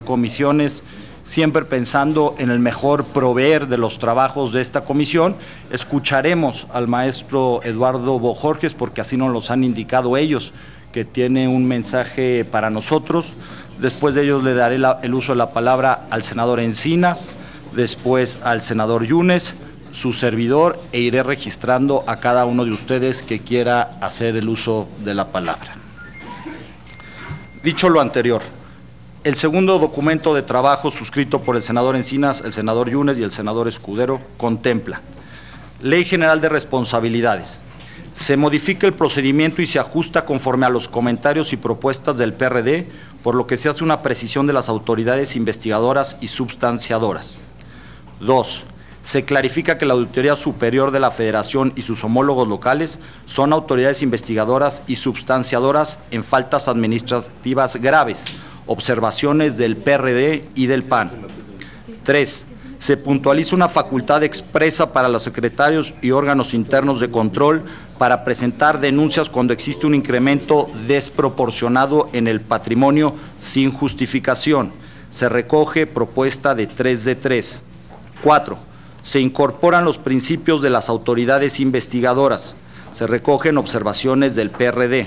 comisiones, siempre pensando en el mejor proveer de los trabajos de esta comisión. Escucharemos al maestro Eduardo Bojorges, porque así nos los han indicado ellos, que tiene un mensaje para nosotros. Después de ellos le daré el uso de la palabra al senador Encinas, después al senador Yunes, su servidor, e iré registrando a cada uno de ustedes que quiera hacer el uso de la palabra. Dicho lo anterior, el segundo documento de trabajo suscrito por el senador Encinas, el senador Yunes y el senador Escudero contempla: Ley General de Responsabilidades. Se modifica el procedimiento y se ajusta conforme a los comentarios y propuestas del PRD, por lo que se hace una precisión de las autoridades investigadoras y substanciadoras. 2. Se clarifica que la Auditoría Superior de la Federación y sus homólogos locales son autoridades investigadoras y substanciadoras en faltas administrativas graves, observaciones del PRD y del PAN. 3. Se puntualiza una facultad expresa para los secretarios y órganos internos de control para presentar denuncias cuando existe un incremento desproporcionado en el patrimonio sin justificación. Se recoge propuesta de 3 de 3. 4. Se incorporan los principios de las autoridades investigadoras. Se recogen observaciones del PRD.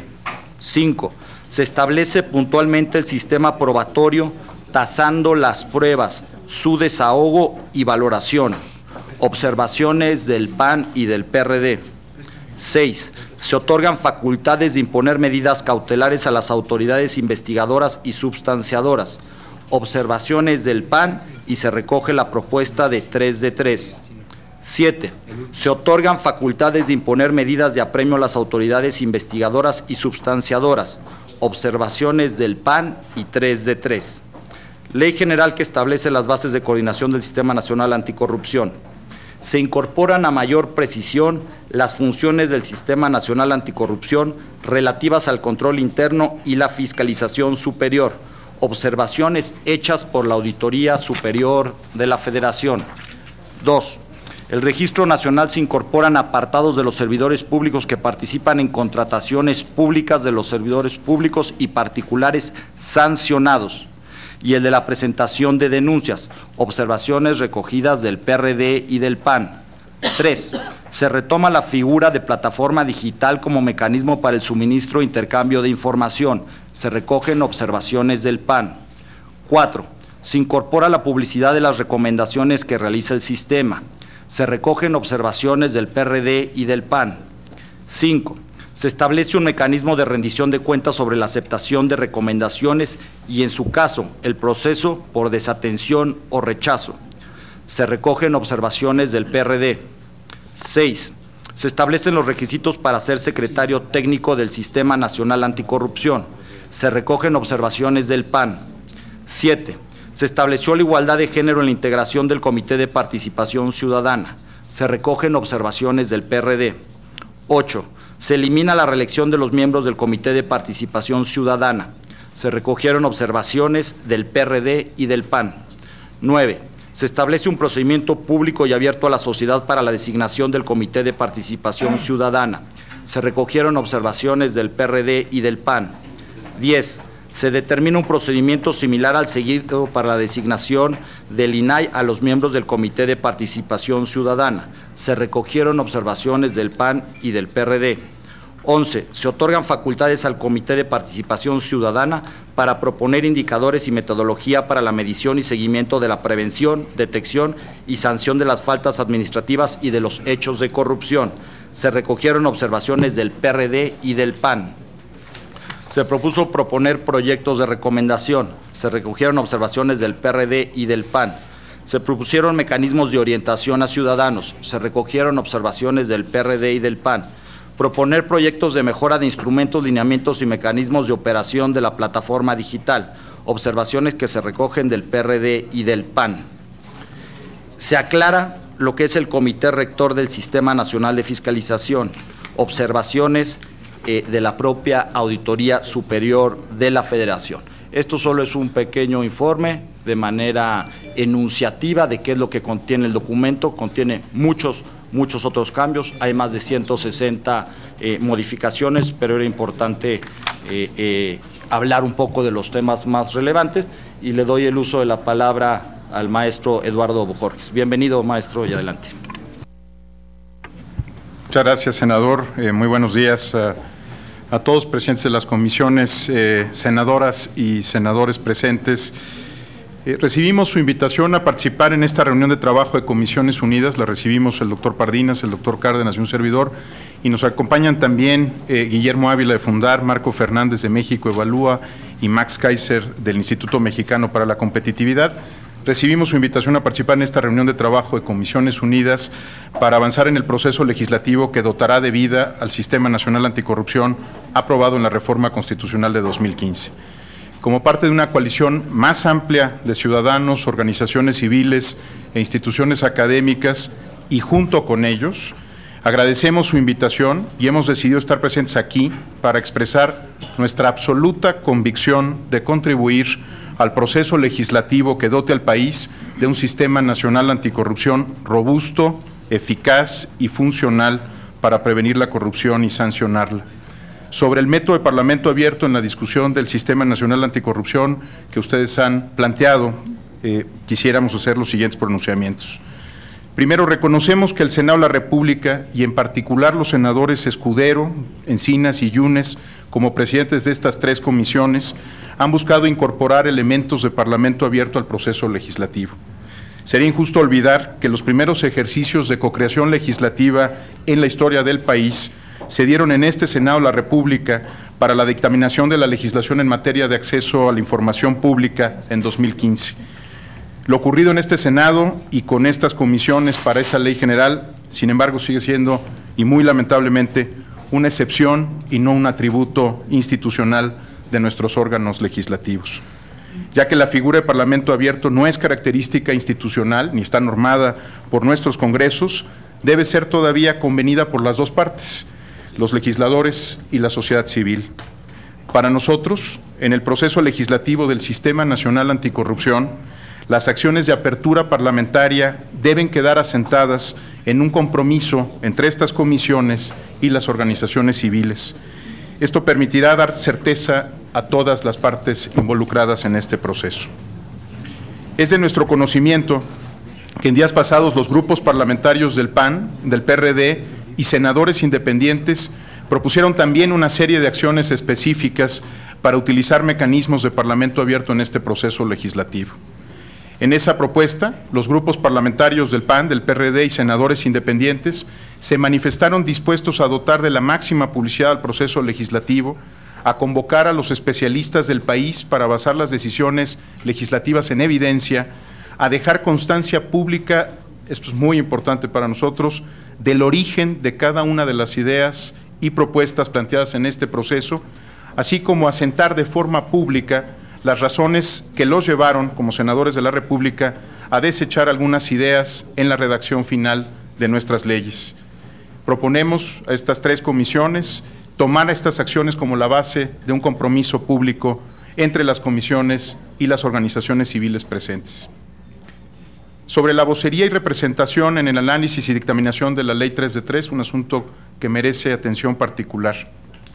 5. Se establece puntualmente el sistema probatorio, tasando las pruebas, su desahogo y valoración. Observaciones del PAN y del PRD. 6. Se otorgan facultades de imponer medidas cautelares a las autoridades investigadoras y substanciadoras. Observaciones del PAN, y se recoge la propuesta de 3 de 3. 7. Se otorgan facultades de imponer medidas de apremio a las autoridades investigadoras y substanciadoras. Observaciones del PAN y 3 de 3. Ley General que establece las bases de coordinación del Sistema Nacional Anticorrupción. Se incorporan a mayor precisión las funciones del Sistema Nacional Anticorrupción relativas al control interno y la fiscalización superior. Observaciones hechas por la Auditoría Superior de la Federación. 2. El Registro Nacional se incorporan apartados de los servidores públicos que participan en contrataciones públicas de los servidores públicos y particulares sancionados, y el de la presentación de denuncias, observaciones recogidas del PRD y del PAN. 3. Se retoma la figura de plataforma digital como mecanismo para el suministro e intercambio de información. Se recogen observaciones del PAN. 4. Se incorpora la publicidad de las recomendaciones que realiza el sistema. Se recogen observaciones del PRD y del PAN. 5. Se establece un mecanismo de rendición de cuentas sobre la aceptación de recomendaciones y, en su caso, el proceso por desatención o rechazo. Se recogen observaciones del PRD. 6. Se establecen los requisitos para ser secretario técnico del Sistema Nacional Anticorrupción. Se recogen observaciones del PAN. 7. Se estableció la igualdad de género en la integración del Comité de Participación Ciudadana. Se recogen observaciones del PRD. 8. Se elimina la reelección de los miembros del Comité de Participación Ciudadana. Se recogieron observaciones del PRD y del PAN. 9. Se establece un procedimiento público y abierto a la sociedad para la designación del Comité de Participación Ciudadana. Se recogieron observaciones del PRD y del PAN. 10. Se determina un procedimiento similar al seguido para la designación del INAI a los miembros del Comité de Participación Ciudadana. Se recogieron observaciones del PAN y del PRD. 11. Se otorgan facultades al Comité de Participación Ciudadana para proponer indicadores y metodología para la medición y seguimiento de la prevención, detección y sanción de las faltas administrativas y de los hechos de corrupción. Se recogieron observaciones del PRD y del PAN. Se propuso proponer proyectos de recomendación. Se recogieron observaciones del PRD y del PAN. Se propusieron mecanismos de orientación a ciudadanos. Se recogieron observaciones del PRD y del PAN. Proponer proyectos de mejora de instrumentos, lineamientos y mecanismos de operación de la plataforma digital. Observaciones que se recogen del PRD y del PAN. Se aclara lo que es el Comité Rector del Sistema Nacional de Fiscalización. Observaciones de la propia Auditoría Superior de la Federación. Esto solo es un pequeño informe de manera enunciativa de qué es lo que contiene el documento. Contiene muchos otros cambios, hay más de 160 modificaciones, pero era importante hablar un poco de los temas más relevantes y le doy el uso de la palabra al maestro Eduardo Bojorges. Bienvenido, maestro, y adelante. Muchas gracias, senador. Muy buenos días a todos presentes de las comisiones, senadoras y senadores presentes. Recibimos su invitación a participar en esta reunión de trabajo de Comisiones Unidas. La recibimos el doctor Pardinas, el doctor Cárdenas y un servidor, y nos acompañan también Guillermo Ávila de Fundar, Marco Fernández de México Evalúa y Max Kaiser del Instituto Mexicano para la Competitividad. Recibimos su invitación a participar en esta reunión de trabajo de Comisiones Unidas para avanzar en el proceso legislativo que dotará de vida al Sistema Nacional Anticorrupción aprobado en la Reforma Constitucional de 2015. Como parte de una coalición más amplia de ciudadanos, organizaciones civiles e instituciones académicas, y junto con ellos, agradecemos su invitación y hemos decidido estar presentes aquí para expresar nuestra absoluta convicción de contribuir al proceso legislativo que dote al país de un sistema nacional anticorrupción robusto, eficaz y funcional para prevenir la corrupción y sancionarla. Sobre el método de Parlamento abierto en la discusión del Sistema Nacional Anticorrupción que ustedes han planteado, quisiéramos hacer los siguientes pronunciamientos. Primero, reconocemos que el Senado de la República, y en particular los senadores Escudero, Encinas y Yunes, como presidentes de estas tres comisiones, han buscado incorporar elementos de Parlamento abierto al proceso legislativo. Sería injusto olvidar que los primeros ejercicios de cocreación legislativa en la historia del país se dieron en este Senado de la República para la dictaminación de la legislación en materia de acceso a la información pública en 2015. Lo ocurrido en este Senado y con estas comisiones para esa ley general, sin embargo, sigue siendo, y muy lamentablemente, una excepción y no un atributo institucional de nuestros órganos legislativos, ya que la figura de Parlamento abierto no es característica institucional ni está normada por nuestros congresos, debe ser todavía convenida por las dos partes, los legisladores y la sociedad civil. Para nosotros, en el proceso legislativo del Sistema Nacional Anticorrupción, las acciones de apertura parlamentaria deben quedar asentadas en un compromiso entre estas comisiones y las organizaciones civiles. Esto permitirá dar certeza a todas las partes involucradas en este proceso. Es de nuestro conocimiento que en días pasados los grupos parlamentarios del PAN, del PRD y senadores independientes propusieron también una serie de acciones específicas para utilizar mecanismos de Parlamento abierto en este proceso legislativo. En esa propuesta, los grupos parlamentarios del PAN, del PRD y senadores independientes se manifestaron dispuestos a dotar de la máxima publicidad al proceso legislativo, a convocar a los especialistas del país para basar las decisiones legislativas en evidencia, a dejar constancia pública, esto es muy importante para nosotros, del origen de cada una de las ideas y propuestas planteadas en este proceso, así como a sentar de forma pública las razones que los llevaron, como senadores de la República, a desechar algunas ideas en la redacción final de nuestras leyes. Proponemos a estas tres comisiones tomar estas acciones como la base de un compromiso público entre las comisiones y las organizaciones civiles presentes. Sobre la vocería y representación en el análisis y dictaminación de la Ley 3 de 3, un asunto que merece atención particular.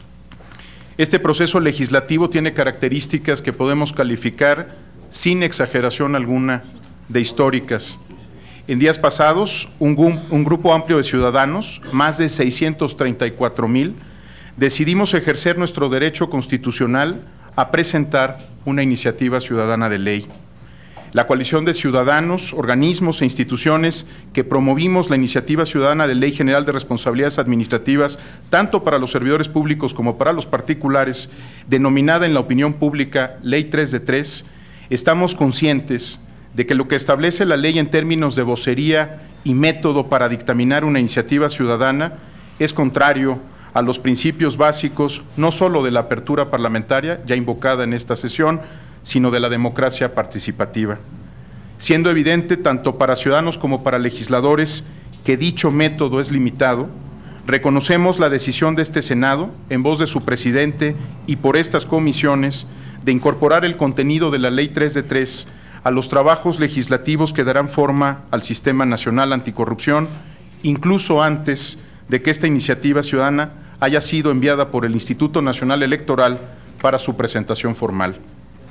Este proceso legislativo tiene características que podemos calificar, sin exageración alguna, de históricas. En días pasados, un grupo amplio de ciudadanos, más de 634,000, decidimos ejercer nuestro derecho constitucional a presentar una iniciativa ciudadana de ley. La coalición de ciudadanos, organismos e instituciones que promovimos la iniciativa ciudadana de Ley General de Responsabilidades Administrativas, tanto para los servidores públicos como para los particulares, denominada en la opinión pública Ley 3 de 3, estamos conscientes de que lo que establece la ley en términos de vocería y método para dictaminar una iniciativa ciudadana es contrario a los principios básicos no solo de la apertura parlamentaria, ya invocada en esta sesión, sino de la democracia participativa, siendo evidente tanto para ciudadanos como para legisladores que dicho método es limitado. Reconocemos la decisión de este Senado, en voz de su presidente y por estas comisiones, de incorporar el contenido de la Ley 3 de 3 a los trabajos legislativos que darán forma al Sistema Nacional Anticorrupción, incluso antes de que esta iniciativa ciudadana haya sido enviada por el Instituto Nacional Electoral para su presentación formal.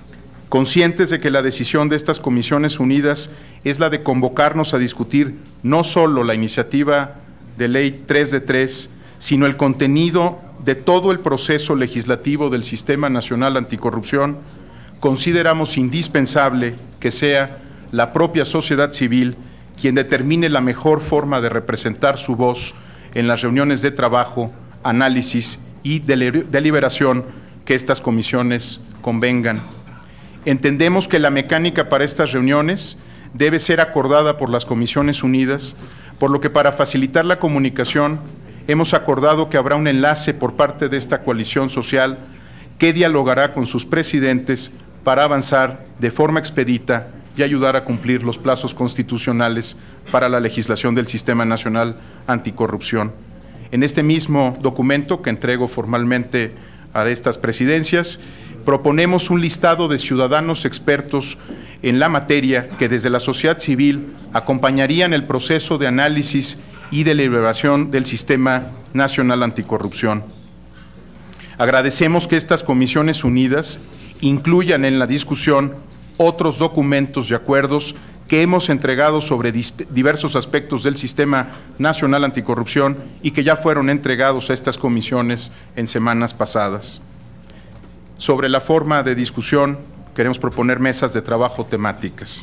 conscientes de que la decisión de estas comisiones unidas es la de convocarnos a discutir no solo la iniciativa de ley 3 de 3, sino el contenido de todo el proceso legislativo del Sistema Nacional Anticorrupción, consideramos indispensable que sea la propia sociedad civil quien determine la mejor forma de representar su voz en las reuniones de trabajo, análisis y deliberación que estas comisiones convengan. Entendemos que la mecánica para estas reuniones debe ser acordada por las Comisiones Unidas, por lo que para facilitar la comunicación hemos acordado que habrá un enlace por parte de esta coalición social que dialogará con sus presidentes para avanzar de forma expedita y ayudar a cumplir los plazos constitucionales para la legislación del Sistema Nacional Anticorrupción. En este mismo documento que entrego formalmente a estas presidencias, proponemos un listado de ciudadanos expertos en la materia que desde la sociedad civil acompañarían el proceso de análisis y deliberación del Sistema Nacional Anticorrupción. Agradecemos que estas comisiones unidas incluyan en la discusión otros documentos y acuerdos que hemos entregado sobre diversos aspectos del Sistema Nacional Anticorrupción y que ya fueron entregados a estas comisiones en semanas pasadas. Sobre la forma de discusión, queremos proponer mesas de trabajo temáticas.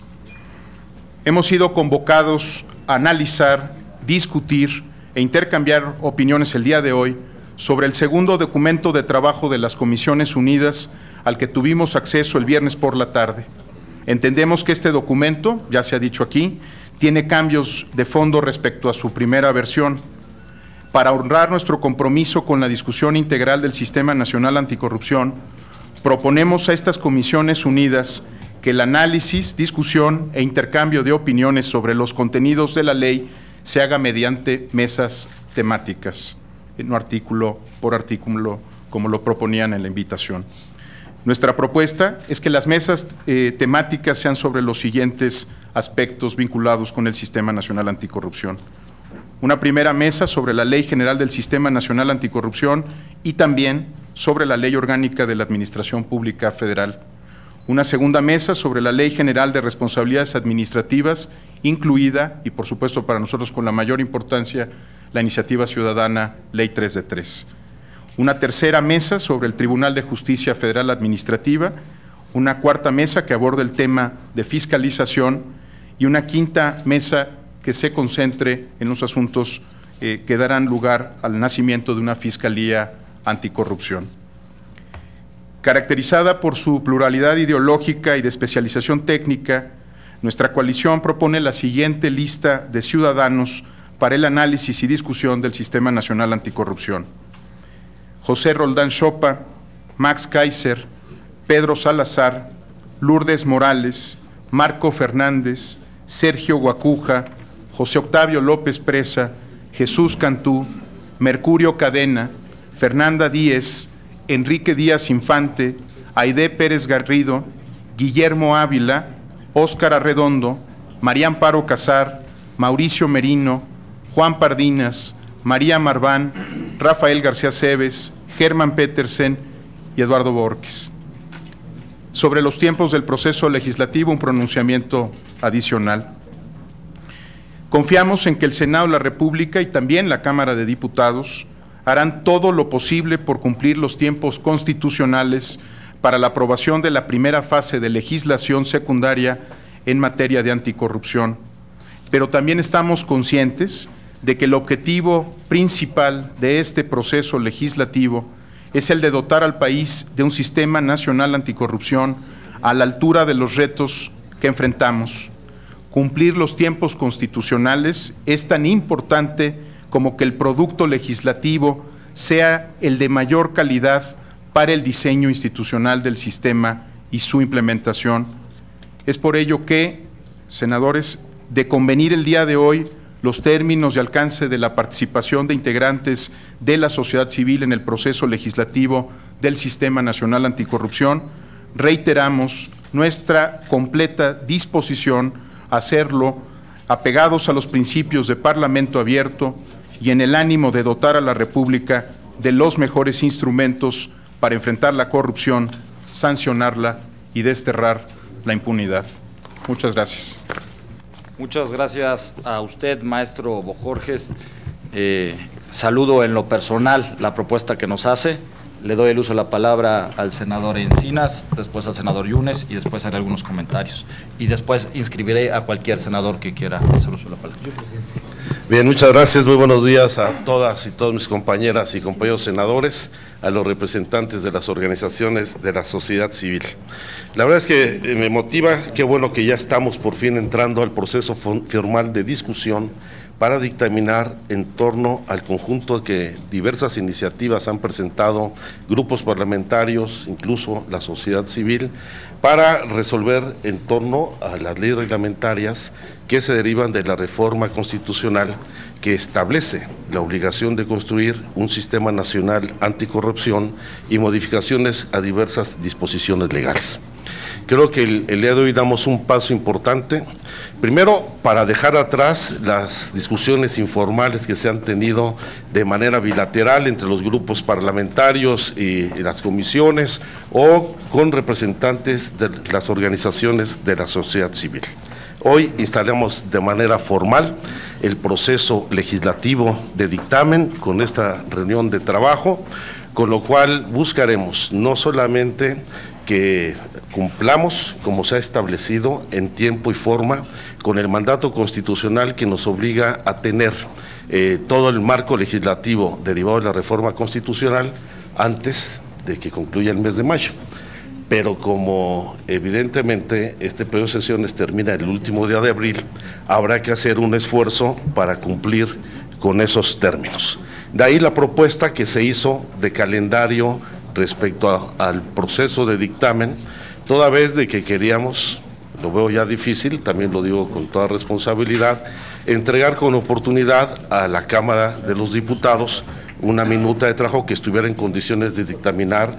Hemos sido convocados a analizar, discutir e intercambiar opiniones el día de hoy sobre el segundo documento de trabajo de las Comisiones Unidas al que tuvimos acceso el viernes por la tarde. Entendemos que este documento, ya se ha dicho aquí, tiene cambios de fondo respecto a su primera versión. Para honrar nuestro compromiso con la discusión integral del Sistema Nacional Anticorrupción, proponemos a estas Comisiones Unidas que el análisis, discusión e intercambio de opiniones sobre los contenidos de la ley se haga mediante mesas temáticas, no artículo por artículo, como lo proponían en la invitación. Nuestra propuesta es que las mesas temáticas sean sobre los siguientes aspectos vinculados con el Sistema Nacional Anticorrupción. Una primera mesa sobre la Ley General del Sistema Nacional Anticorrupción y también sobre la Ley Orgánica de la Administración Pública Federal. Una segunda mesa sobre la Ley General de Responsabilidades Administrativas, incluida, y por supuesto para nosotros con la mayor importancia, la iniciativa ciudadana Ley 3 de 3. Una tercera mesa sobre el Tribunal de Justicia Federal Administrativa, una cuarta mesa que aborde el tema de fiscalización y una quinta mesa que se concentre en los asuntos que darán lugar al nacimiento de una Fiscalía Anticorrupción. Caracterizada por su pluralidad ideológica y de especialización técnica, nuestra coalición propone la siguiente lista de ciudadanos para el análisis y discusión del Sistema Nacional Anticorrupción: José Roldán Chopa, Max Kaiser, Pedro Salazar, Lourdes Morales, Marco Fernández, Sergio Guacuja, José Octavio López Presa, Jesús Cantú, Mercurio Cadena, Fernanda Díez, Enrique Díaz Infante, Aide Pérez Garrido, Guillermo Ávila, Óscar Arredondo, María Amparo Casar, Mauricio Merino, Juan Pardinas, María Marván, Rafael García Cebes, Germán Petersen y Eduardo Borges. Sobre los tiempos del proceso legislativo, un pronunciamiento adicional. Confiamos en que el Senado de la República y también la Cámara de Diputados harán todo lo posible por cumplir los tiempos constitucionales para la aprobación de la primera fase de legislación secundaria en materia de anticorrupción. Pero también estamos conscientes de que el objetivo principal de este proceso legislativo es el de dotar al país de un sistema nacional anticorrupción a la altura de los retos que enfrentamos. Cumplir los tiempos constitucionales es tan importante como que el producto legislativo sea el de mayor calidad para el diseño institucional del sistema y su implementación. Es por ello que, senadores, de convenir el día de hoy los términos y alcance de la participación de integrantes de la sociedad civil en el proceso legislativo del Sistema Nacional Anticorrupción, reiteramos nuestra completa disposición a hacerlo apegados a los principios de Parlamento abierto y en el ánimo de dotar a la República de los mejores instrumentos para enfrentar la corrupción, sancionarla y desterrar la impunidad. Muchas gracias. Muchas gracias a usted, maestro Bojorges. Saludo en lo personal la propuesta que nos hace. Le doy el uso de la palabra al senador Encinas, después al senador Yunes y después haré algunos comentarios. Y después inscribiré a cualquier senador que quiera hacer uso de la palabra. Bien, muchas gracias. Muy buenos días a todas y todos mis compañeras y compañeros senadores, a los representantes de las organizaciones de la sociedad civil. La verdad es que me motiva, qué bueno que ya estamos por fin entrando al proceso formal de discusión para dictaminar en torno al conjunto que diversas iniciativas han presentado grupos parlamentarios, incluso la sociedad civil, para resolver en torno a las leyes reglamentarias que se derivan de la reforma constitucional que establece la obligación de construir un sistema nacional anticorrupción y modificaciones a diversas disposiciones legales. Creo que el día de hoy damos un paso importante, primero para dejar atrás las discusiones informales que se han tenido de manera bilateral entre los grupos parlamentarios y las comisiones o con representantes de las organizaciones de la sociedad civil. Hoy instalamos de manera formal el proceso legislativo de dictamen con esta reunión de trabajo, con lo cual buscaremos no solamente que cumplamos, como se ha establecido, en tiempo y forma, con el mandato constitucional que nos obliga a tener todo el marco legislativo derivado de la reforma constitucional antes de que concluya el mes de mayo. Pero como evidentemente este periodo de sesiones termina el último día de abril, habrá que hacer un esfuerzo para cumplir con esos términos. De ahí la propuesta que se hizo de calendario respecto al proceso de dictamen, toda vez de que queríamos, lo veo ya difícil, también lo digo con toda responsabilidad, entregar con oportunidad a la Cámara de los Diputados una minuta de trabajo que estuviera en condiciones de dictaminar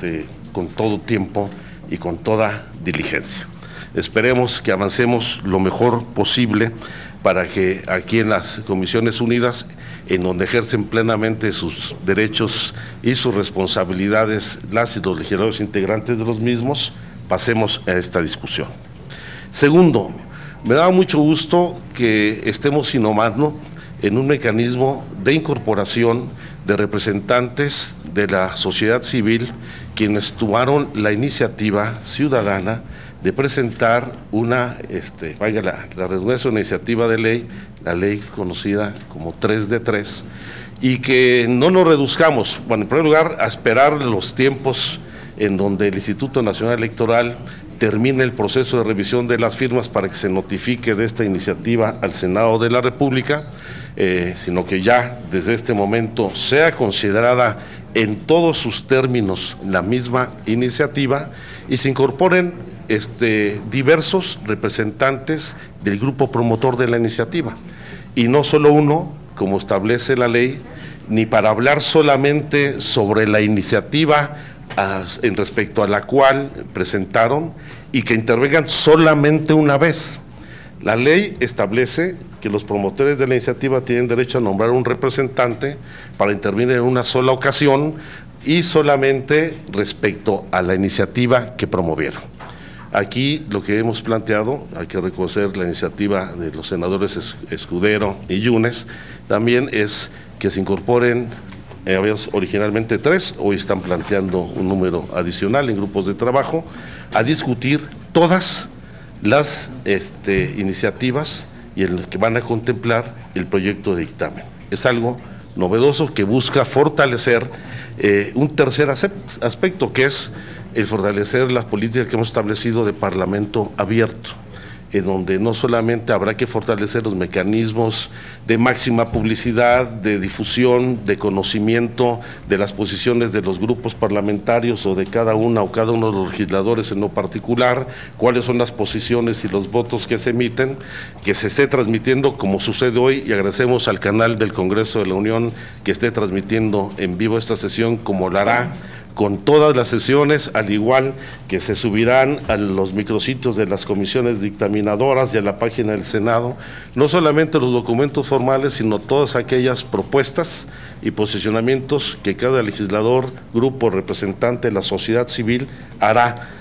con todo tiempo y con toda diligencia. Esperemos que avancemos lo mejor posible para que aquí en las Comisiones Unidas, en donde ejercen plenamente sus derechos y sus responsabilidades las y los legisladores integrantes de los mismos, pasemos a esta discusión. Segundo, me da mucho gusto que estemos innovando en un mecanismo de incorporación de representantes de la sociedad civil, quienes tomaron la iniciativa ciudadana de presentar una, la redundancia, una iniciativa de ley, la ley conocida como 3 de 3, y que no nos reduzcamos, bueno, en primer lugar, a esperar los tiempos en donde el Instituto Nacional Electoral termine el proceso de revisión de las firmas para que se notifique de esta iniciativa al Senado de la República, sino que ya desde este momento sea considerada en todos sus términos la misma iniciativa y se incorporen diversos representantes del grupo promotor de la iniciativa, y no solo uno, como establece la ley, ni para hablar solamente sobre la iniciativa en respecto a la cual presentaron y que intervengan solamente una vez. La ley establece que los promotores de la iniciativa tienen derecho a nombrar un representante para intervenir en una sola ocasión y solamente respecto a la iniciativa que promovieron. Aquí lo que hemos planteado, hay que reconocer la iniciativa de los senadores Escudero y Yunes, también es que se incorporen, habíamos originalmente 3, hoy están planteando un número adicional en grupos de trabajo, a discutir todas las iniciativas y el que van a contemplar el proyecto de dictamen. Es algo novedoso que busca fortalecer un tercer aspecto, que es el fortalecer las políticas que hemos establecido de parlamento abierto, en donde no solamente habrá que fortalecer los mecanismos de máxima publicidad, de difusión, de conocimiento de las posiciones de los grupos parlamentarios o de cada una o cada uno de los legisladores en lo particular, cuáles son las posiciones y los votos que se emiten, que se esté transmitiendo como sucede hoy, y agradecemos al canal del Congreso de la Unión que esté transmitiendo en vivo esta sesión, como lo hará con todas las sesiones, al igual que se subirán a los micrositios de las comisiones dictaminadoras y a la página del Senado, no solamente los documentos formales, sino todas aquellas propuestas y posicionamientos que cada legislador, grupo, representante de la sociedad civil hará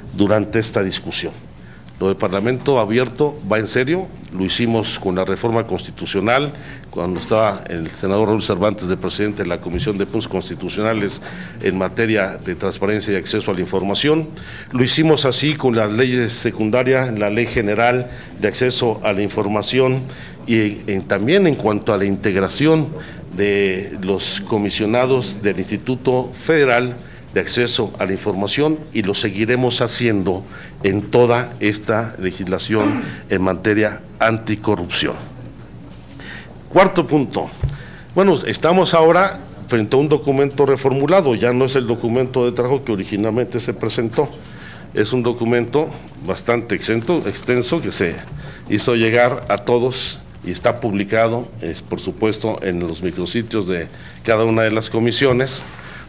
durante esta discusión. Lo del Parlamento abierto va en serio, lo hicimos con la reforma constitucional, cuando estaba el senador Raúl Cervantes de presidente de la Comisión de Puntos Constitucionales en materia de transparencia y acceso a la información, lo hicimos así con las leyes secundarias, la Ley General de Acceso a la Información y también en cuanto a la integración de los comisionados del Instituto Federal de Acceso a la Información, y lo seguiremos haciendo en toda esta legislación en materia anticorrupción. Cuarto punto, bueno, estamos ahora frente a un documento reformulado, ya no es el documento de trabajo que originalmente se presentó, es un documento bastante extenso que se hizo llegar a todos y está publicado, por supuesto, en los micrositios de cada una de las comisiones,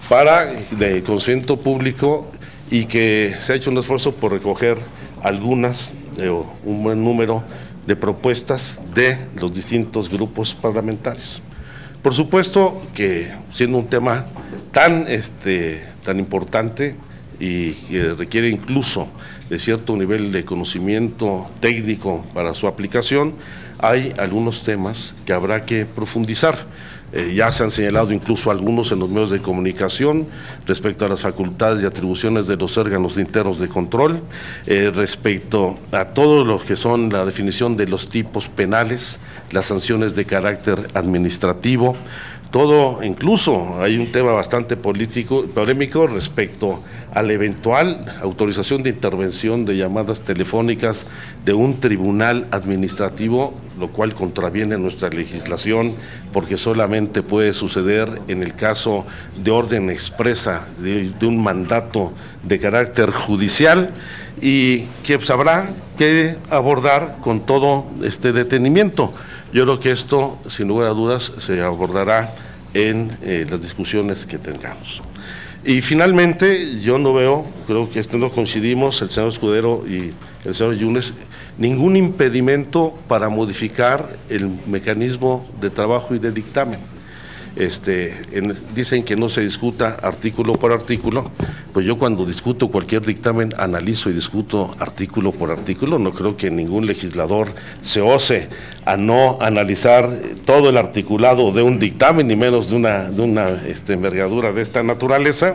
de conocimiento público, y que se ha hecho un esfuerzo por recoger algunas, un buen número de propuestas de los distintos grupos parlamentarios. Por supuesto que siendo un tema tan importante y que requiere incluso de cierto nivel de conocimiento técnico para su aplicación, hay algunos temas que habrá que profundizar. Ya se han señalado incluso algunos en los medios de comunicación respecto a las facultades y atribuciones de los órganos internos de control, respecto a todo lo que son la definición de los tipos penales, las sanciones de carácter administrativo, todo, incluso hay un tema bastante polémico respecto a la eventual autorización de intervención de llamadas telefónicas de un tribunal administrativo, lo cual contraviene nuestra legislación, porque solamente puede suceder en el caso de orden expresa de un mandato de carácter judicial, y que pues, habrá que abordar con todo este detenimiento. Yo creo que esto, sin lugar a dudas, se abordará en las discusiones que tengamos. Y finalmente, yo no veo, creo que no coincidimos, el senador Escudero y el senador Yunes, ningún impedimento para modificar el mecanismo de trabajo y de dictamen. Dicen que no se discuta artículo por artículo, pues yo cuando discuto cualquier dictamen analizo y discuto artículo por artículo. No creo que ningún legislador se ose a no analizar todo el articulado de un dictamen, ni menos de una envergadura de esta naturaleza,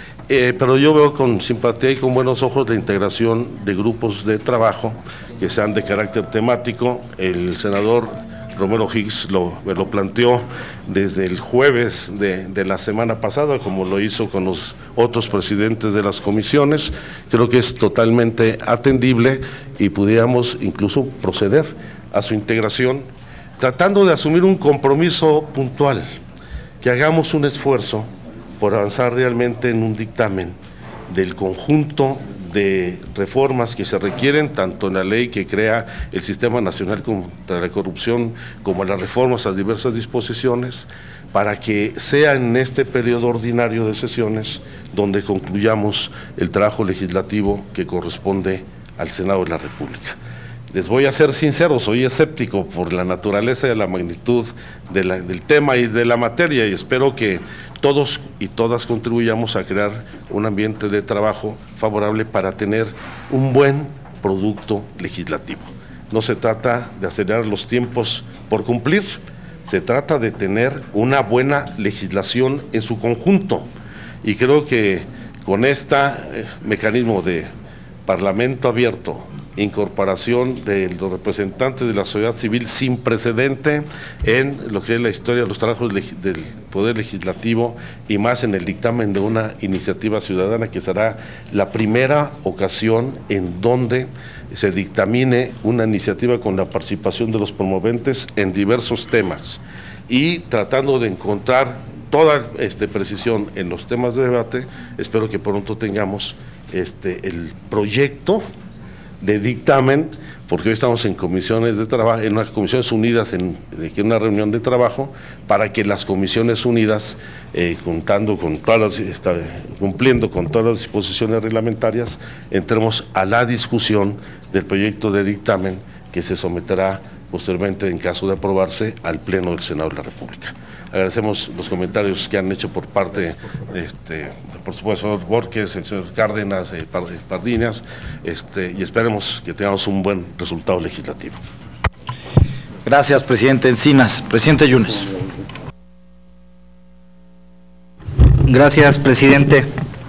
pero yo veo con simpatía y con buenos ojos la integración de grupos de trabajo que sean de carácter temático. El senador Romero Hicks lo planteó desde el jueves de la semana pasada, como lo hizo con los otros presidentes de las comisiones. Creo que es totalmente atendible y pudiéramos incluso proceder a su integración, tratando de asumir un compromiso puntual, que hagamos un esfuerzo por avanzar realmente en un dictamen del conjunto de reformas que se requieren, tanto en la ley que crea el Sistema Nacional contra la Corrupción, como las reformas a diversas disposiciones, para que sea en este periodo ordinario de sesiones donde concluyamos el trabajo legislativo que corresponde al Senado de la República. Les voy a ser sincero, soy escéptico por la naturaleza y la magnitud del tema y de la materia, y espero que todos y todas contribuyamos a crear un ambiente de trabajo favorable para tener un buen producto legislativo. No se trata de acelerar los tiempos por cumplir, se trata de tener una buena legislación en su conjunto, y creo que con este mecanismo de Parlamento abierto, incorporación de los representantes de la sociedad civil sin precedente en lo que es la historia de los trabajos del Poder Legislativo, y más en el dictamen de una iniciativa ciudadana, que será la primera ocasión en donde se dictamine una iniciativa con la participación de los promoventes en diversos temas, y tratando de encontrar toda precisión en los temas de debate. Espero que pronto tengamos el proyecto de dictamen, porque hoy estamos en comisiones de trabajo, en unas comisiones unidas, en una reunión de trabajo, para que las comisiones unidas, cumpliendo con todas las disposiciones reglamentarias, entremos a la discusión del proyecto de dictamen que se someterá posteriormente, en caso de aprobarse, al Pleno del Senado de la República. Agradecemos los comentarios que han hecho por parte, por supuesto, el señor Borges, el señor Cárdenas, Pardiñas, y esperemos que tengamos un buen resultado legislativo. Gracias, presidente Encinas. Presidente Yunes. Gracias, presidente.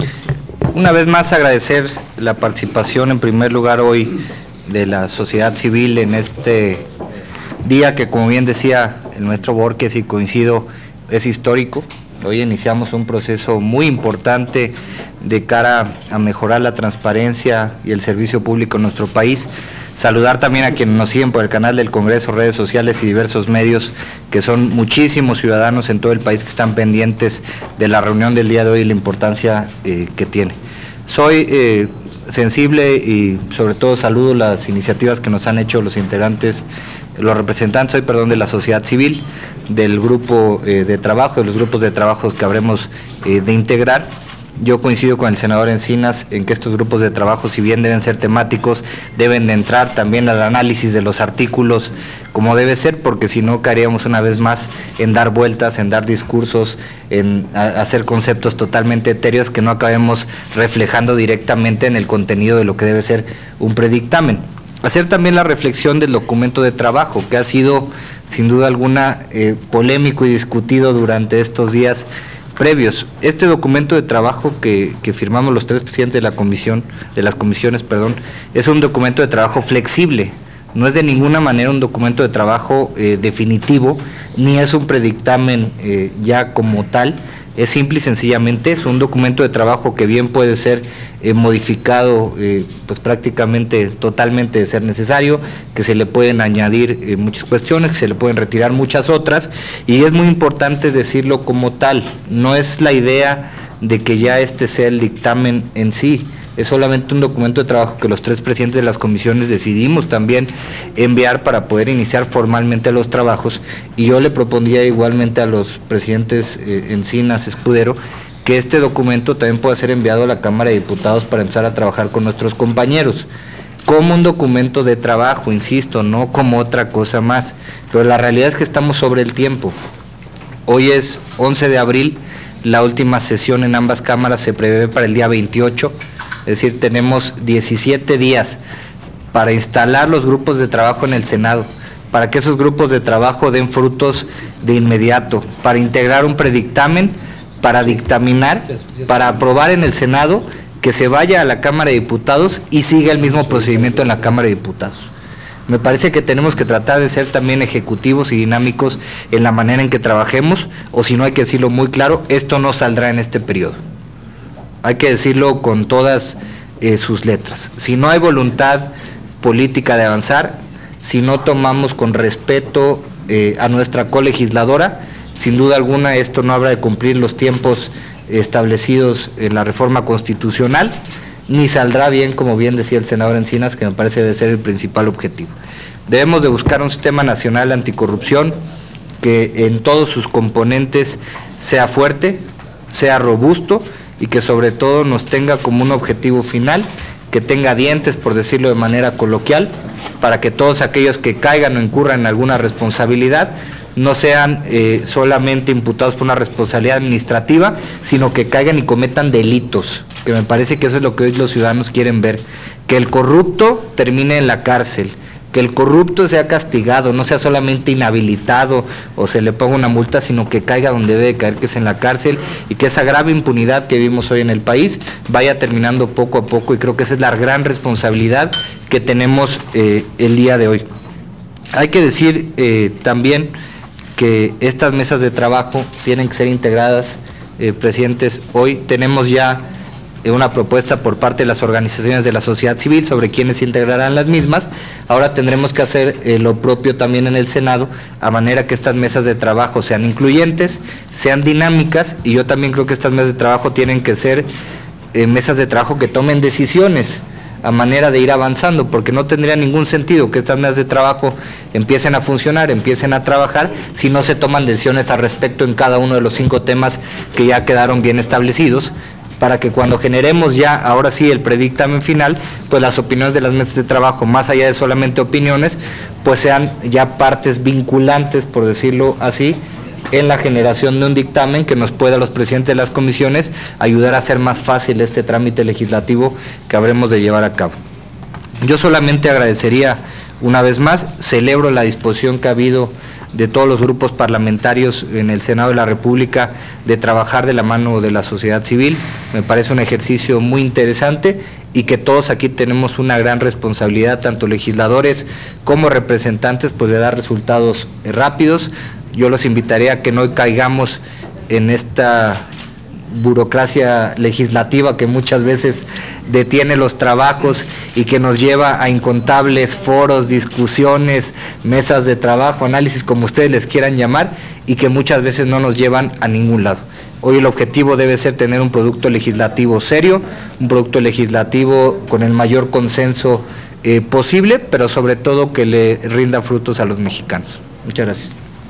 Una vez más agradecer la participación en primer lugar hoy de la sociedad civil en este día que, como bien decía el maestro Borges, y coincido, es histórico. Hoy iniciamos un proceso muy importante de cara a mejorar la transparencia y el servicio público en nuestro país. Saludar también a quienes nos siguen por el canal del Congreso, redes sociales y diversos medios, que son muchísimos ciudadanos en todo el país que están pendientes de la reunión del día de hoy y la importancia que tiene. Soy sensible y sobre todo saludo las iniciativas que nos han hecho los integrantes, los representantes hoy, perdón, de la sociedad civil, del grupo de trabajo, de los grupos de trabajo que habremos de integrar. Yo coincido con el senador Encinas en que estos grupos de trabajo, si bien deben ser temáticos, deben de entrar también al análisis de los artículos como debe ser, porque si no caeríamos una vez más en dar vueltas, en dar discursos, en hacer conceptos totalmente etéreos que no acabemos reflejando directamente en el contenido de lo que debe ser un predictamen. Hacer también la reflexión del documento de trabajo, que ha sido sin duda alguna polémico y discutido durante estos días previos. Este documento de trabajo que firmamos los tres presidentes de las comisiones, es un documento de trabajo flexible, no es de ninguna manera un documento de trabajo definitivo, ni es un predictamen ya como tal. Es simple y sencillamente es un documento de trabajo que bien puede ser modificado pues prácticamente totalmente de ser necesario, que se le pueden añadir muchas cuestiones, que se le pueden retirar muchas otras, y es muy importante decirlo como tal. No es la idea de que ya este sea el dictamen en sí, es solamente un documento de trabajo que los tres presidentes de las comisiones decidimos también enviar para poder iniciar formalmente los trabajos, y yo le propondría igualmente a los presidentes Encinas, Escudero, que este documento también pueda ser enviado a la Cámara de Diputados para empezar a trabajar con nuestros compañeros, como un documento de trabajo, insisto, no como otra cosa más, pero la realidad es que estamos sobre el tiempo. Hoy es 11 de abril, la última sesión en ambas cámaras se prevé para el día 28, es decir, tenemos 17 días para instalar los grupos de trabajo en el Senado, para que esos grupos de trabajo den frutos de inmediato, para integrar un predictamen, para dictaminar, para aprobar en el Senado, que se vaya a la Cámara de Diputados y siga el mismo procedimiento en la Cámara de Diputados. Me parece que tenemos que tratar de ser también ejecutivos y dinámicos en la manera en que trabajemos, o si no, hay que decirlo muy claro, esto no saldrá en este periodo. Hay que decirlo con todas sus letras. Si no hay voluntad política de avanzar, si no tomamos con respeto a nuestra colegisladora, sin duda alguna esto no habrá de cumplir los tiempos establecidos en la reforma constitucional, ni saldrá bien, como bien decía el senador Encinas, que me parece debe ser el principal objetivo. Debemos de buscar un sistema nacional anticorrupción que en todos sus componentes sea fuerte, sea robusto, y que sobre todo nos tenga como un objetivo final, que tenga dientes, por decirlo de manera coloquial, para que todos aquellos que caigan o incurran en alguna responsabilidad no sean solamente imputados por una responsabilidad administrativa, sino que caigan y cometan delitos, que me parece que eso es lo que hoy los ciudadanos quieren ver, que el corrupto termine en la cárcel, que el corrupto sea castigado, no sea solamente inhabilitado o se le ponga una multa, sino que caiga donde debe caer, que es en la cárcel, y que esa grave impunidad que vivimos hoy en el país vaya terminando poco a poco, y creo que esa es la gran responsabilidad que tenemos el día de hoy. Hay que decir también que estas mesas de trabajo tienen que ser integradas, presidentes. Hoy tenemos ya una propuesta por parte de las organizaciones de la sociedad civil sobre quiénes integrarán las mismas. Ahora tendremos que hacer lo propio también en el Senado, a manera que estas mesas de trabajo sean incluyentes, sean dinámicas, y yo también creo que estas mesas de trabajo tienen que ser mesas de trabajo que tomen decisiones a manera de ir avanzando, porque no tendría ningún sentido que estas mesas de trabajo empiecen a funcionar, empiecen a trabajar, si no se toman decisiones al respecto en cada uno de los 5 temas que ya quedaron bien establecidos, para que cuando generemos ya, ahora sí, el predictamen final, pues las opiniones de las mesas de trabajo, más allá de solamente opiniones, pues sean ya partes vinculantes, por decirlo así, en la generación de un dictamen que nos pueda a los presidentes de las comisiones ayudar a hacer más fácil este trámite legislativo que habremos de llevar a cabo. Yo solamente agradecería una vez más, celebro la disposición que ha habido de todos los grupos parlamentarios en el Senado de la República de trabajar de la mano de la sociedad civil. Me parece un ejercicio muy interesante y que todos aquí tenemos una gran responsabilidad, tanto legisladores como representantes, pues de dar resultados rápidos. Yo los invitaría a que no caigamos en esta burocracia legislativa que muchas veces detiene los trabajos y que nos lleva a incontables foros, discusiones, mesas de trabajo, análisis, como ustedes les quieran llamar, y que muchas veces no nos llevan a ningún lado. Hoy el objetivo debe ser tener un producto legislativo serio, un producto legislativo con el mayor consenso posible, pero sobre todo que le rinda frutos a los mexicanos. Muchas gracias.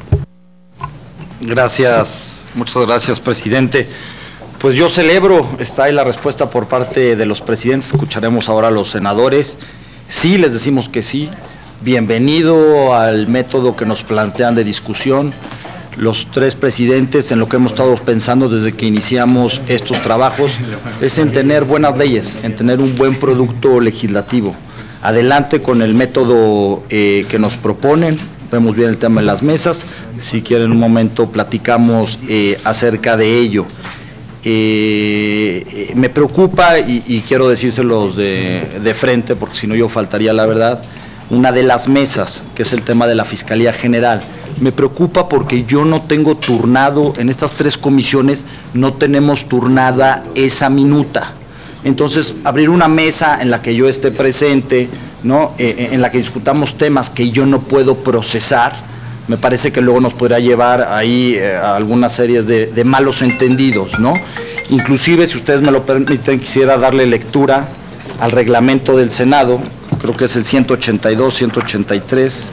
Gracias, muchas gracias, presidente. Pues yo celebro, está ahí la respuesta por parte de los presidentes, escucharemos ahora a los senadores. Sí, les decimos que sí, bienvenido al método que nos plantean de discusión. Los tres presidentes, en lo que hemos estado pensando desde que iniciamos estos trabajos, es en tener buenas leyes, en tener un buen producto legislativo. Adelante con el método que nos proponen, vemos bien el tema de las mesas, si quieren un momento platicamos acerca de ello. Me preocupa, y quiero decírselos de frente, porque si no yo faltaría la verdad, una de las mesas, que es el tema de la Fiscalía General. Me preocupa porque yo no tengo turnado, en estas tres comisiones no tenemos turnada esa minuta. Entonces, abrir una mesa en la que yo esté presente, ¿no? En la que discutamos temas que yo no puedo procesar, me parece que luego nos podrá llevar ahí a algunas series de malos entendidos, ¿no? Inclusive, si ustedes me lo permiten, quisiera darle lectura al reglamento del Senado, creo que es el 182, 183,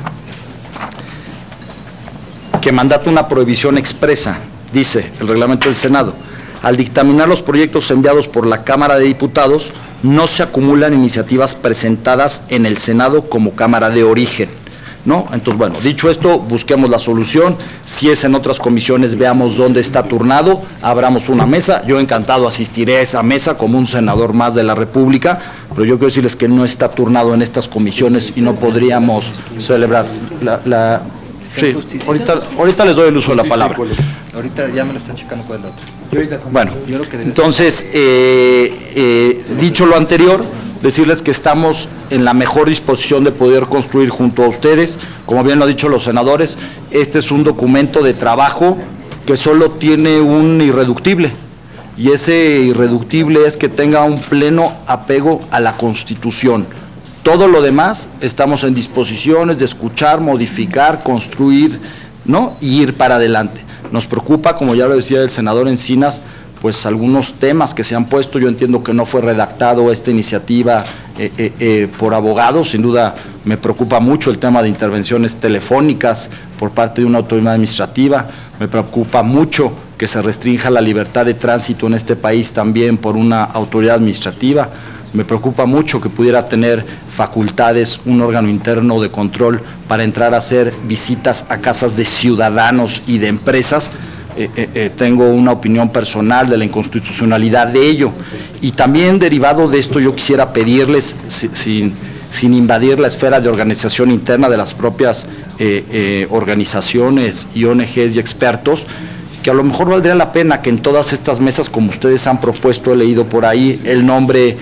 que mandata una prohibición expresa, dice el reglamento del Senado: al dictaminar los proyectos enviados por la Cámara de Diputados, no se acumulan iniciativas presentadas en el Senado como Cámara de origen, ¿no? Entonces, bueno, dicho esto, busquemos la solución. Si es en otras comisiones, veamos dónde está turnado, abramos una mesa. Yo encantado asistiré a esa mesa como un senador más de la República, pero yo quiero decirles que no está turnado en estas comisiones y no podríamos celebrar sí, ahorita les doy el uso de la palabra. Ahorita ya me lo están checando cuál es la otra. Bueno, entonces, dicho lo anterior, decirles que estamos en la mejor disposición de poder construir junto a ustedes. Como bien lo han dicho los senadores, este es un documento de trabajo que solo tiene un irreductible, y ese irreductible es que tenga un pleno apego a la Constitución. Todo lo demás estamos en disposiciones de escuchar, modificar, construir, ¿no? Y ir para adelante. Nos preocupa, como ya lo decía el senador Encinas, pues algunos temas que se han puesto. Yo entiendo que no fue redactado esta iniciativa por abogados. Sin duda me preocupa mucho el tema de intervenciones telefónicas por parte de una autoridad administrativa. Me preocupa mucho que se restrinja la libertad de tránsito en este país también por una autoridad administrativa. Me preocupa mucho que pudiera tener facultades un órgano interno de control para entrar a hacer visitas a casas de ciudadanos y de empresas. Tengo una opinión personal de la inconstitucionalidad de ello. Y también derivado de esto yo quisiera pedirles, sin invadir la esfera de organización interna de las propias organizaciones y ONGs y expertos, que a lo mejor valdría la pena que en todas estas mesas, como ustedes han propuesto, he leído por ahí el nombre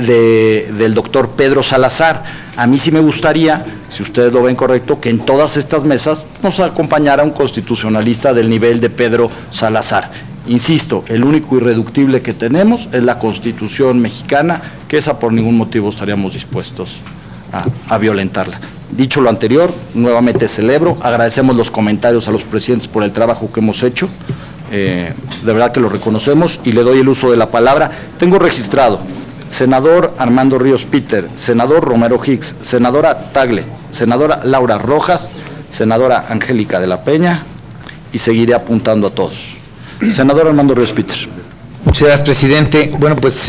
del doctor Pedro Salazar. A mí sí me gustaría, si ustedes lo ven correcto, que en todas estas mesas nos acompañara un constitucionalista del nivel de Pedro Salazar. Insisto, el único irreductible que tenemos es la Constitución mexicana, que esa por ningún motivo estaríamos dispuestos a violentarla. Dicho lo anterior, nuevamente celebro, agradecemos los comentarios a los presidentes por el trabajo que hemos hecho, de verdad que lo reconocemos, y le doy el uso de la palabra. Tengo registrado senador Armando Ríos Peter, senador Romero Hicks, senadora Tagle, senadora Laura Rojas, senadora Angélica de la Peña, y seguiré apuntando a todos. Senador Armando Ríos Peter. Muchas gracias, presidente. Bueno, pues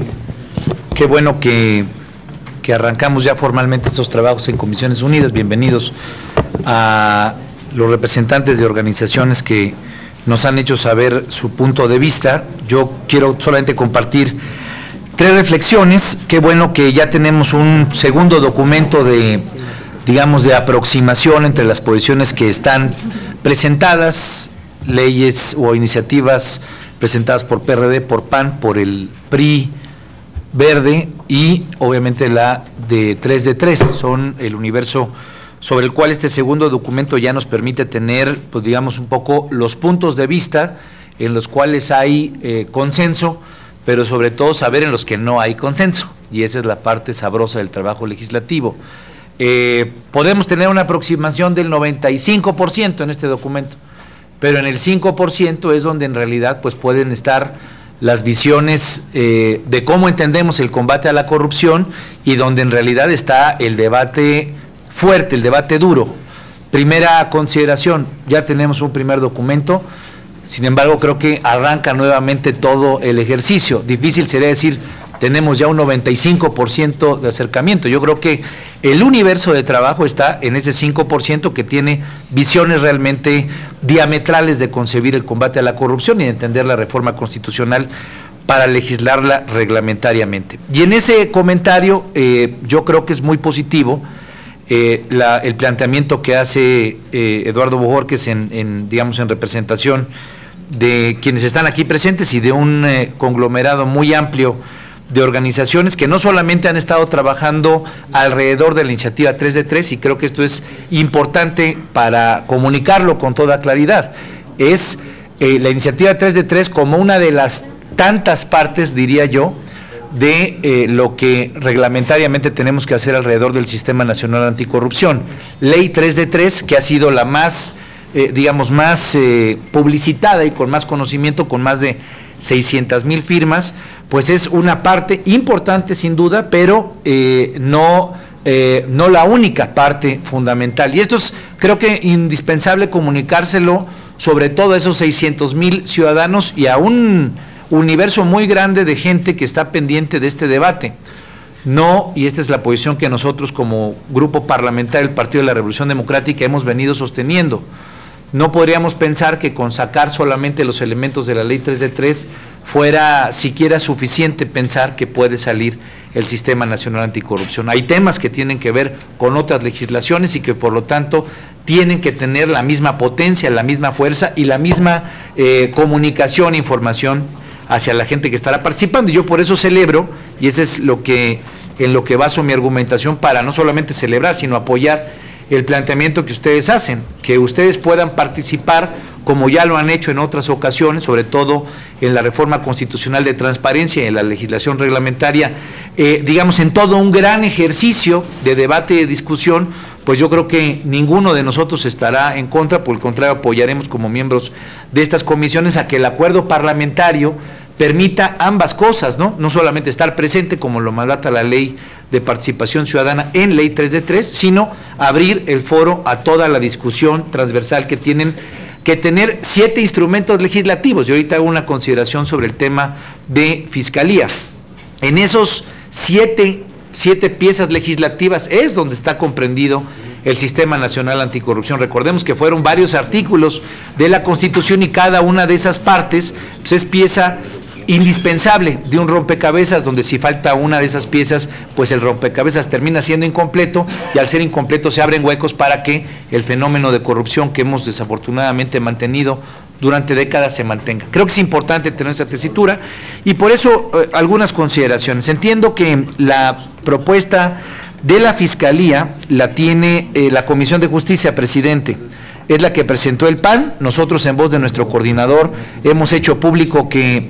qué bueno que arrancamos ya formalmente estos trabajos en Comisiones Unidas. Bienvenidos a los representantes de organizaciones que nos han hecho saber su punto de vista. Yo quiero solamente compartir 3 reflexiones. Qué bueno que ya tenemos un segundo documento de, digamos, de aproximación entre las posiciones que están presentadas, leyes o iniciativas presentadas por PRD, por PAN, por el PRI Verde y obviamente la de 3 de 3. Son el universo sobre el cual este segundo documento ya nos permite tener, pues digamos, un poco los puntos de vista en los cuales hay consenso, pero sobre todo saber en los que no hay consenso, y esa es la parte sabrosa del trabajo legislativo. Podemos tener una aproximación del 95% en este documento, pero en el 5% es donde en realidad pues pueden estar las visiones de cómo entendemos el combate a la corrupción y donde en realidad está el debate fuerte, el debate duro. Primera consideración, ya tenemos un primer documento, sin embargo creo que arranca nuevamente todo el ejercicio. Difícil sería decir, tenemos ya un 95% de acercamiento. Yo creo que el universo de trabajo está en ese 5% que tiene visiones realmente diametrales de concebir el combate a la corrupción y de entender la reforma constitucional para legislarla reglamentariamente. Y en ese comentario yo creo que es muy positivo el planteamiento que hace Eduardo Bojórquez digamos, en representación de quienes están aquí presentes y de un conglomerado muy amplio de organizaciones que no solamente han estado trabajando alrededor de la iniciativa 3 de 3, y creo que esto es importante para comunicarlo con toda claridad, es la iniciativa 3 de 3 como una de las tantas partes, diría yo, de lo que reglamentariamente tenemos que hacer alrededor del Sistema Nacional Anticorrupción. Ley 3 de 3, que ha sido la más, digamos, más publicitada y con más conocimiento, con más de 600,000 firmas, pues es una parte importante sin duda, pero no la única parte fundamental. Y esto es, creo que, indispensable comunicárselo sobre todo a esos 600,000 ciudadanos y a un universo muy grande de gente que está pendiente de este debate. No, y esta es la posición que nosotros como grupo parlamentario del Partido de la Revolución Democrática hemos venido sosteniendo. No podríamos pensar que con sacar solamente los elementos de la Ley 3 de 3 fuera siquiera suficiente pensar que puede salir el Sistema Nacional Anticorrupción. Hay temas que tienen que ver con otras legislaciones y que por lo tanto tienen que tener la misma potencia, la misma fuerza y la misma comunicación e información hacia la gente que estará participando. Y yo por eso celebro, y ese es en lo que baso mi argumentación para no solamente celebrar, sino apoyar el planteamiento que ustedes hacen, que ustedes puedan participar como ya lo han hecho en otras ocasiones, sobre todo en la reforma constitucional de transparencia y en la legislación reglamentaria, digamos, en todo un gran ejercicio de debate y de discusión. Pues yo creo que ninguno de nosotros estará en contra, por el contrario, apoyaremos como miembros de estas comisiones a que el acuerdo parlamentario permita ambas cosas, ¿no? No solamente estar presente, como lo mandata la Ley de Participación Ciudadana en Ley 3 de 3, sino abrir el foro a toda la discusión transversal que tienen que tener 7 instrumentos legislativos. Yo ahorita hago una consideración sobre el tema de fiscalía. En esos 7 piezas legislativas es donde está comprendido el Sistema Nacional Anticorrupción. Recordemos que fueron varios artículos de la Constitución y cada una de esas partes pues, es pieza indispensable de un rompecabezas, donde si falta una de esas piezas, pues el rompecabezas termina siendo incompleto, y al ser incompleto se abren huecos para que el fenómeno de corrupción que hemos desafortunadamente mantenido durante décadas se mantenga. Creo que es importante tener esa tesitura y por eso algunas consideraciones. Entiendo que la propuesta de la Fiscalía la tiene la Comisión de Justicia, presidente. Es la que presentó el PAN. Nosotros, en voz de nuestro coordinador, hemos hecho público que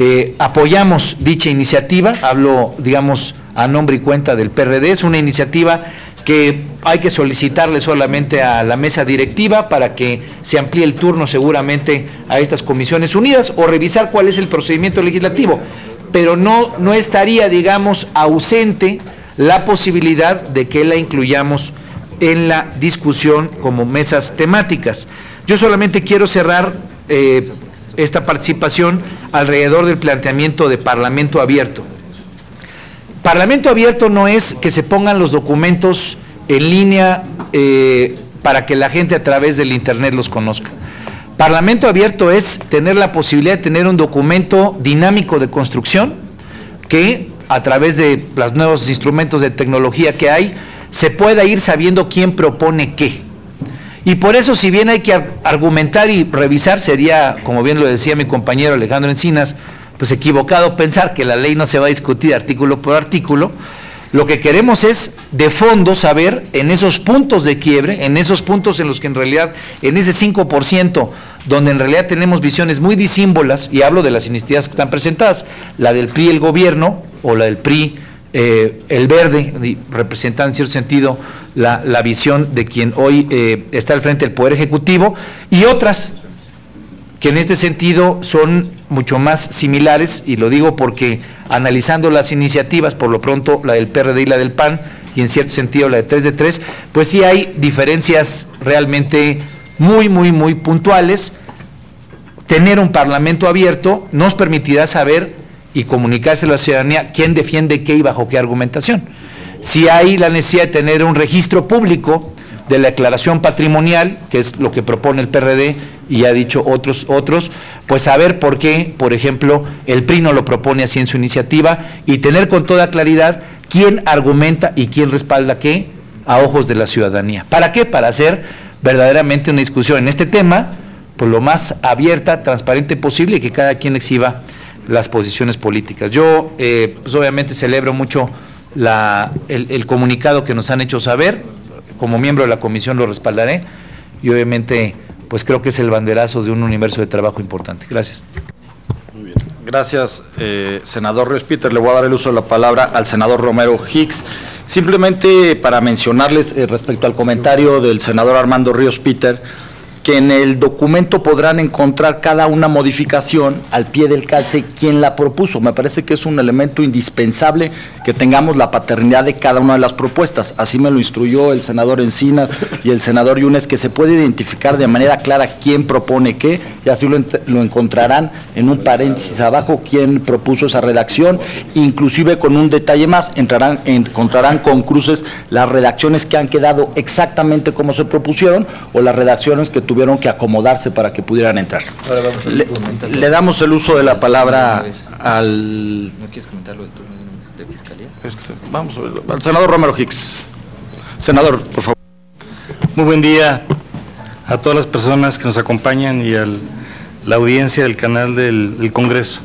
apoyamos dicha iniciativa. Hablo, digamos, a nombre y cuenta del PRD. Es una iniciativa que hay que solicitarle solamente a la mesa directiva para que se amplíe el turno seguramente a estas comisiones unidas o revisar cuál es el procedimiento legislativo, pero no estaría, digamos, ausente la posibilidad de que la incluyamos en la discusión como mesas temáticas. Yo solamente quiero cerrar esta participación alrededor del planteamiento de Parlamento abierto. Parlamento abierto no es que se pongan los documentos en línea para que la gente a través del Internet los conozca. Parlamento abierto es tener la posibilidad de tener un documento dinámico de construcción que a través de los nuevos instrumentos de tecnología que hay, se pueda ir sabiendo quién propone qué. Y por eso, si bien hay que argumentar y revisar, sería, como bien lo decía mi compañero Alejandro Encinas, pues equivocado pensar que la ley no se va a discutir artículo por artículo. Lo que queremos es, de fondo, saber en esos puntos de quiebre, en esos puntos en los que en realidad, en ese 5%, donde en realidad tenemos visiones muy disímbolas, y hablo de las iniciativas que están presentadas, la del PRI, el gobierno, o la del PRI, el verde, representando en cierto sentido la visión de quien hoy está al frente del Poder Ejecutivo, y otras que en este sentido son mucho más similares, y lo digo porque analizando las iniciativas, por lo pronto la del PRD y la del PAN, y en cierto sentido la de 3 de 3, pues sí hay diferencias realmente muy puntuales. Tener un parlamento abierto nos permitirá saber y comunicarse a la ciudadanía quién defiende qué y bajo qué argumentación. Si hay la necesidad de tener un registro público de la declaración patrimonial, que es lo que propone el PRD y ha dicho otros, pues saber por qué, por ejemplo, el PRI no lo propone así en su iniciativa, y tener con toda claridad quién argumenta y quién respalda qué a ojos de la ciudadanía. ¿Para qué? Para hacer verdaderamente una discusión en este tema, pues lo más abierta, transparente posible, y que cada quien exhiba las posiciones políticas. Yo, pues obviamente celebro mucho el comunicado que nos han hecho saber. Como miembro de la comisión lo respaldaré, y obviamente pues creo que es el banderazo de un universo de trabajo importante. Gracias. Muy bien. Gracias, senador Ríos Peter. Le voy a dar el uso de la palabra al senador Romero Hicks. Simplemente para mencionarles respecto al comentario del senador Armando Ríos Peter, que en el documento podrán encontrar cada una modificación al pie del calce quien la propuso. Me parece que es un elemento indispensable que tengamos la paternidad de cada una de las propuestas. Así me lo instruyó el senador Encinas y el senador Yunes, que se puede identificar de manera clara quién propone qué, y así lo encontrarán en un paréntesis abajo quién propuso esa redacción. Inclusive con un detalle más, encontrarán con cruces las redacciones que han quedado exactamente como se propusieron, o las redacciones que tuvieron que acomodarse para que pudieran entrar. Le damos el uso de la palabra al... ¿No quieres comentar lo del turno de fiscalía? Vamos a verlo. Al senador Romero Hicks. Senador, por favor. Muy buen día a todas las personas que nos acompañan y a la audiencia del canal del Congreso.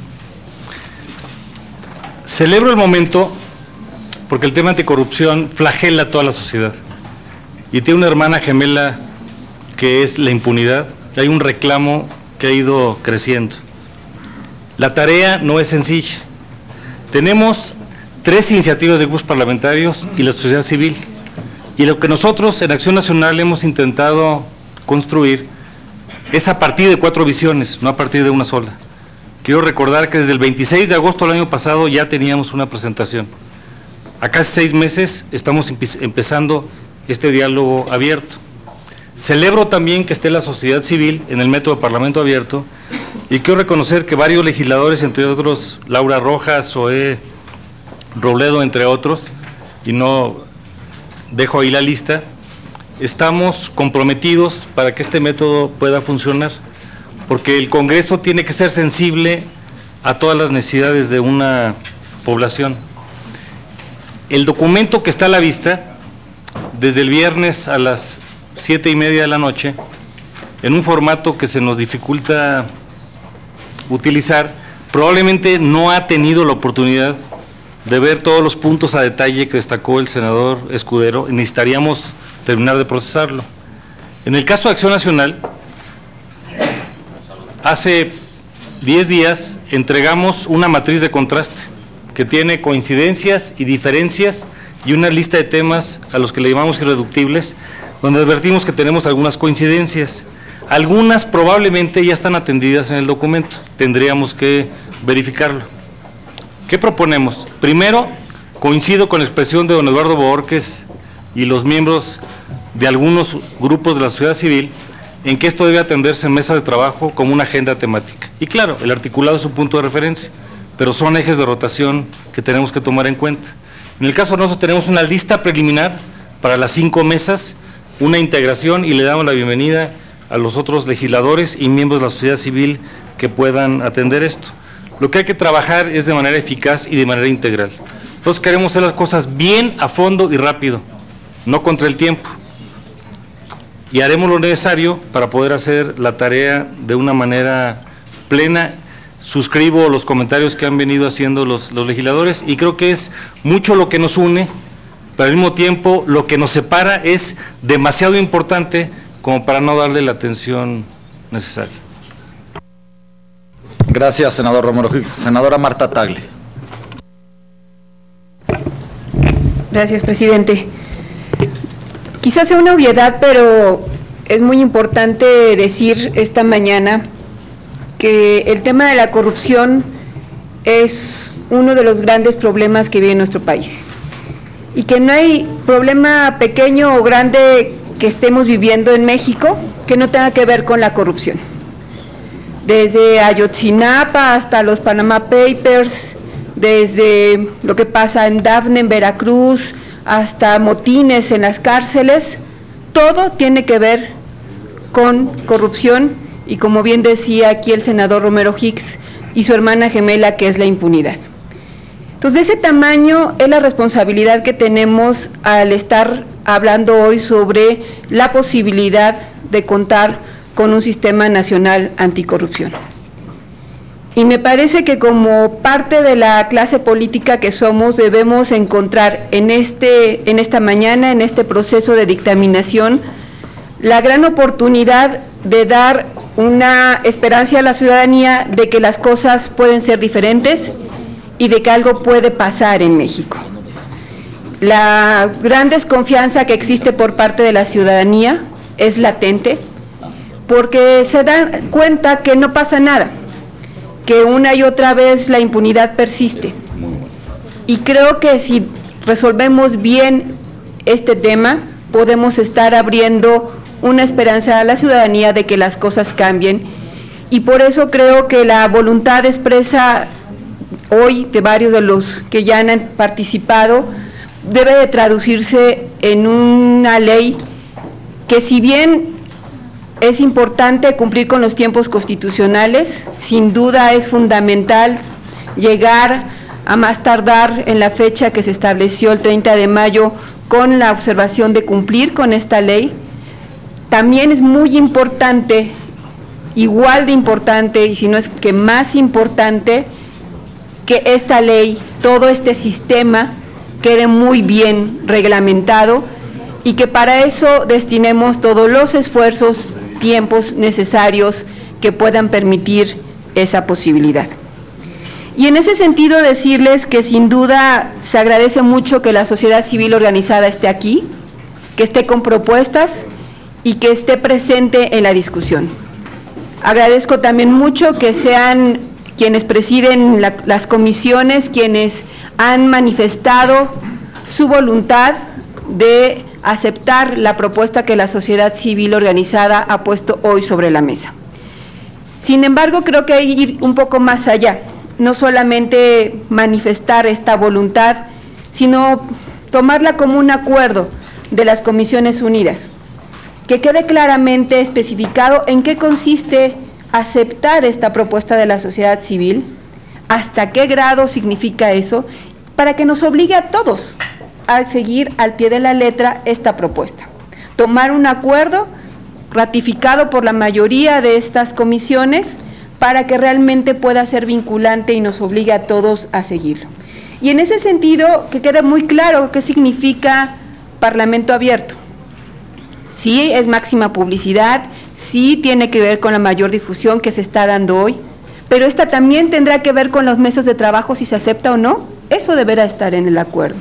Celebro el momento porque el tema anticorrupción flagela a toda la sociedad y tiene una hermana gemela que es la impunidad. Hay un reclamo que ha ido creciendo. La tarea no es sencilla. Tenemos 3 iniciativas de grupos parlamentarios y la sociedad civil. Y lo que nosotros en Acción Nacional hemos intentado construir es a partir de 4 visiones, no a partir de una sola. Quiero recordar que desde el 26 de agosto del año pasado ya teníamos una presentación. A casi 6 meses estamos empezando este diálogo abierto. Celebro también que esté la sociedad civil en el método de Parlamento abierto, y quiero reconocer que varios legisladores, entre otros Laura Rojas, Zoé Robledo, entre otros, y no dejo ahí la lista, estamos comprometidos para que este método pueda funcionar, porque el Congreso tiene que ser sensible a todas las necesidades de una población. El documento que está a la vista, desde el viernes a las 7:30 de la noche, en un formato que se nos dificulta utilizar, probablemente no ha tenido la oportunidad de ver todos los puntos a detalle que destacó el senador Escudero, y necesitaríamos terminar de procesarlo. En el caso de Acción Nacional, hace 10 días entregamos una matriz de contraste que tiene coincidencias y diferencias y una lista de temas a los que le llamamos irreductibles, donde advertimos que tenemos algunas coincidencias. Algunas probablemente ya están atendidas en el documento, tendríamos que verificarlo. ¿Qué proponemos? Primero, coincido con la expresión de don Eduardo Bohórquez y los miembros de algunos grupos de la sociedad civil en que esto debe atenderse en mesa de trabajo como una agenda temática. Y claro, el articulado es un punto de referencia, pero son ejes de rotación que tenemos que tomar en cuenta. En el caso nuestro tenemos una lista preliminar para las 5 mesas una integración y le damos la bienvenida a los otros legisladores y miembros de la sociedad civil que puedan atender esto. Lo que hay que trabajar es de manera eficaz y de manera integral. Entonces queremos hacer las cosas bien, a fondo y rápido, no contra el tiempo. Y haremos lo necesario para poder hacer la tarea de una manera plena. Suscribo los comentarios que han venido haciendo los legisladores y creo que es mucho lo que nos une, pero al mismo tiempo lo que nos separa es demasiado importante como para no darle la atención necesaria. Gracias, senador Romero Hicks. Senadora Marta Tagle. Gracias, presidente. Quizás sea una obviedad, pero es muy importante decir esta mañana que el tema de la corrupción es uno de los grandes problemas que vive nuestro país y que no hay problema pequeño o grande que estemos viviendo en México que no tenga que ver con la corrupción. Desde Ayotzinapa hasta los Panama Papers, desde lo que pasa en Dafne, en Veracruz, hasta motines en las cárceles, todo tiene que ver con corrupción y, como bien decía aquí el senador Romero Hicks y su hermana gemela, que es la impunidad. Entonces, de ese tamaño es la responsabilidad que tenemos al estar hablando hoy sobre la posibilidad de contar con un sistema nacional anticorrupción. Y me parece que como parte de la clase política que somos, debemos encontrar en esta mañana, en este proceso de dictaminación, la gran oportunidad de dar una esperanza a la ciudadanía de que las cosas pueden ser diferentes y de que algo puede pasar en México. La gran desconfianza que existe por parte de la ciudadanía es latente, porque se dan cuenta que no pasa nada, que una y otra vez la impunidad persiste. Y creo que si resolvemos bien este tema, podemos estar abriendo una esperanza a la ciudadanía de que las cosas cambien, y por eso creo que la voluntad expresa hoy de varios de los que ya han participado debe de traducirse en una ley que, si bien es importante cumplir con los tiempos constitucionales, sin duda es fundamental llegar a más tardar en la fecha que se estableció, el 30 de mayo, con la observación de cumplir con esta ley. También es muy importante, igual de importante, y si no es que más importante, que esta ley, todo este sistema, quede muy bien reglamentado y que para eso destinemos todos los esfuerzos, tiempos necesarios que puedan permitir esa posibilidad. Y en ese sentido decirles que sin duda se agradece mucho que la sociedad civil organizada esté aquí, que esté con propuestas y que esté presente en la discusión. Agradezco también mucho que sean quienes presiden las comisiones, quienes han manifestado su voluntad de aceptar la propuesta que la sociedad civil organizada ha puesto hoy sobre la mesa. Sin embargo, creo que hay que ir un poco más allá, no solamente manifestar esta voluntad, sino tomarla como un acuerdo de las Comisiones Unidas, que quede claramente especificado en qué consiste aceptar esta propuesta de la sociedad civil, hasta qué grado significa eso, para que nos obligue a todos a seguir al pie de la letra esta propuesta. Tomar un acuerdo ratificado por la mayoría de estas comisiones para que realmente pueda ser vinculante y nos obligue a todos a seguirlo. Y en ese sentido, que quede muy claro qué significa Parlamento abierto. Sí es máxima publicidad, sí tiene que ver con la mayor difusión que se está dando hoy, pero esta también tendrá que ver con las mesas de trabajo, si se acepta o no. Eso deberá estar en el acuerdo.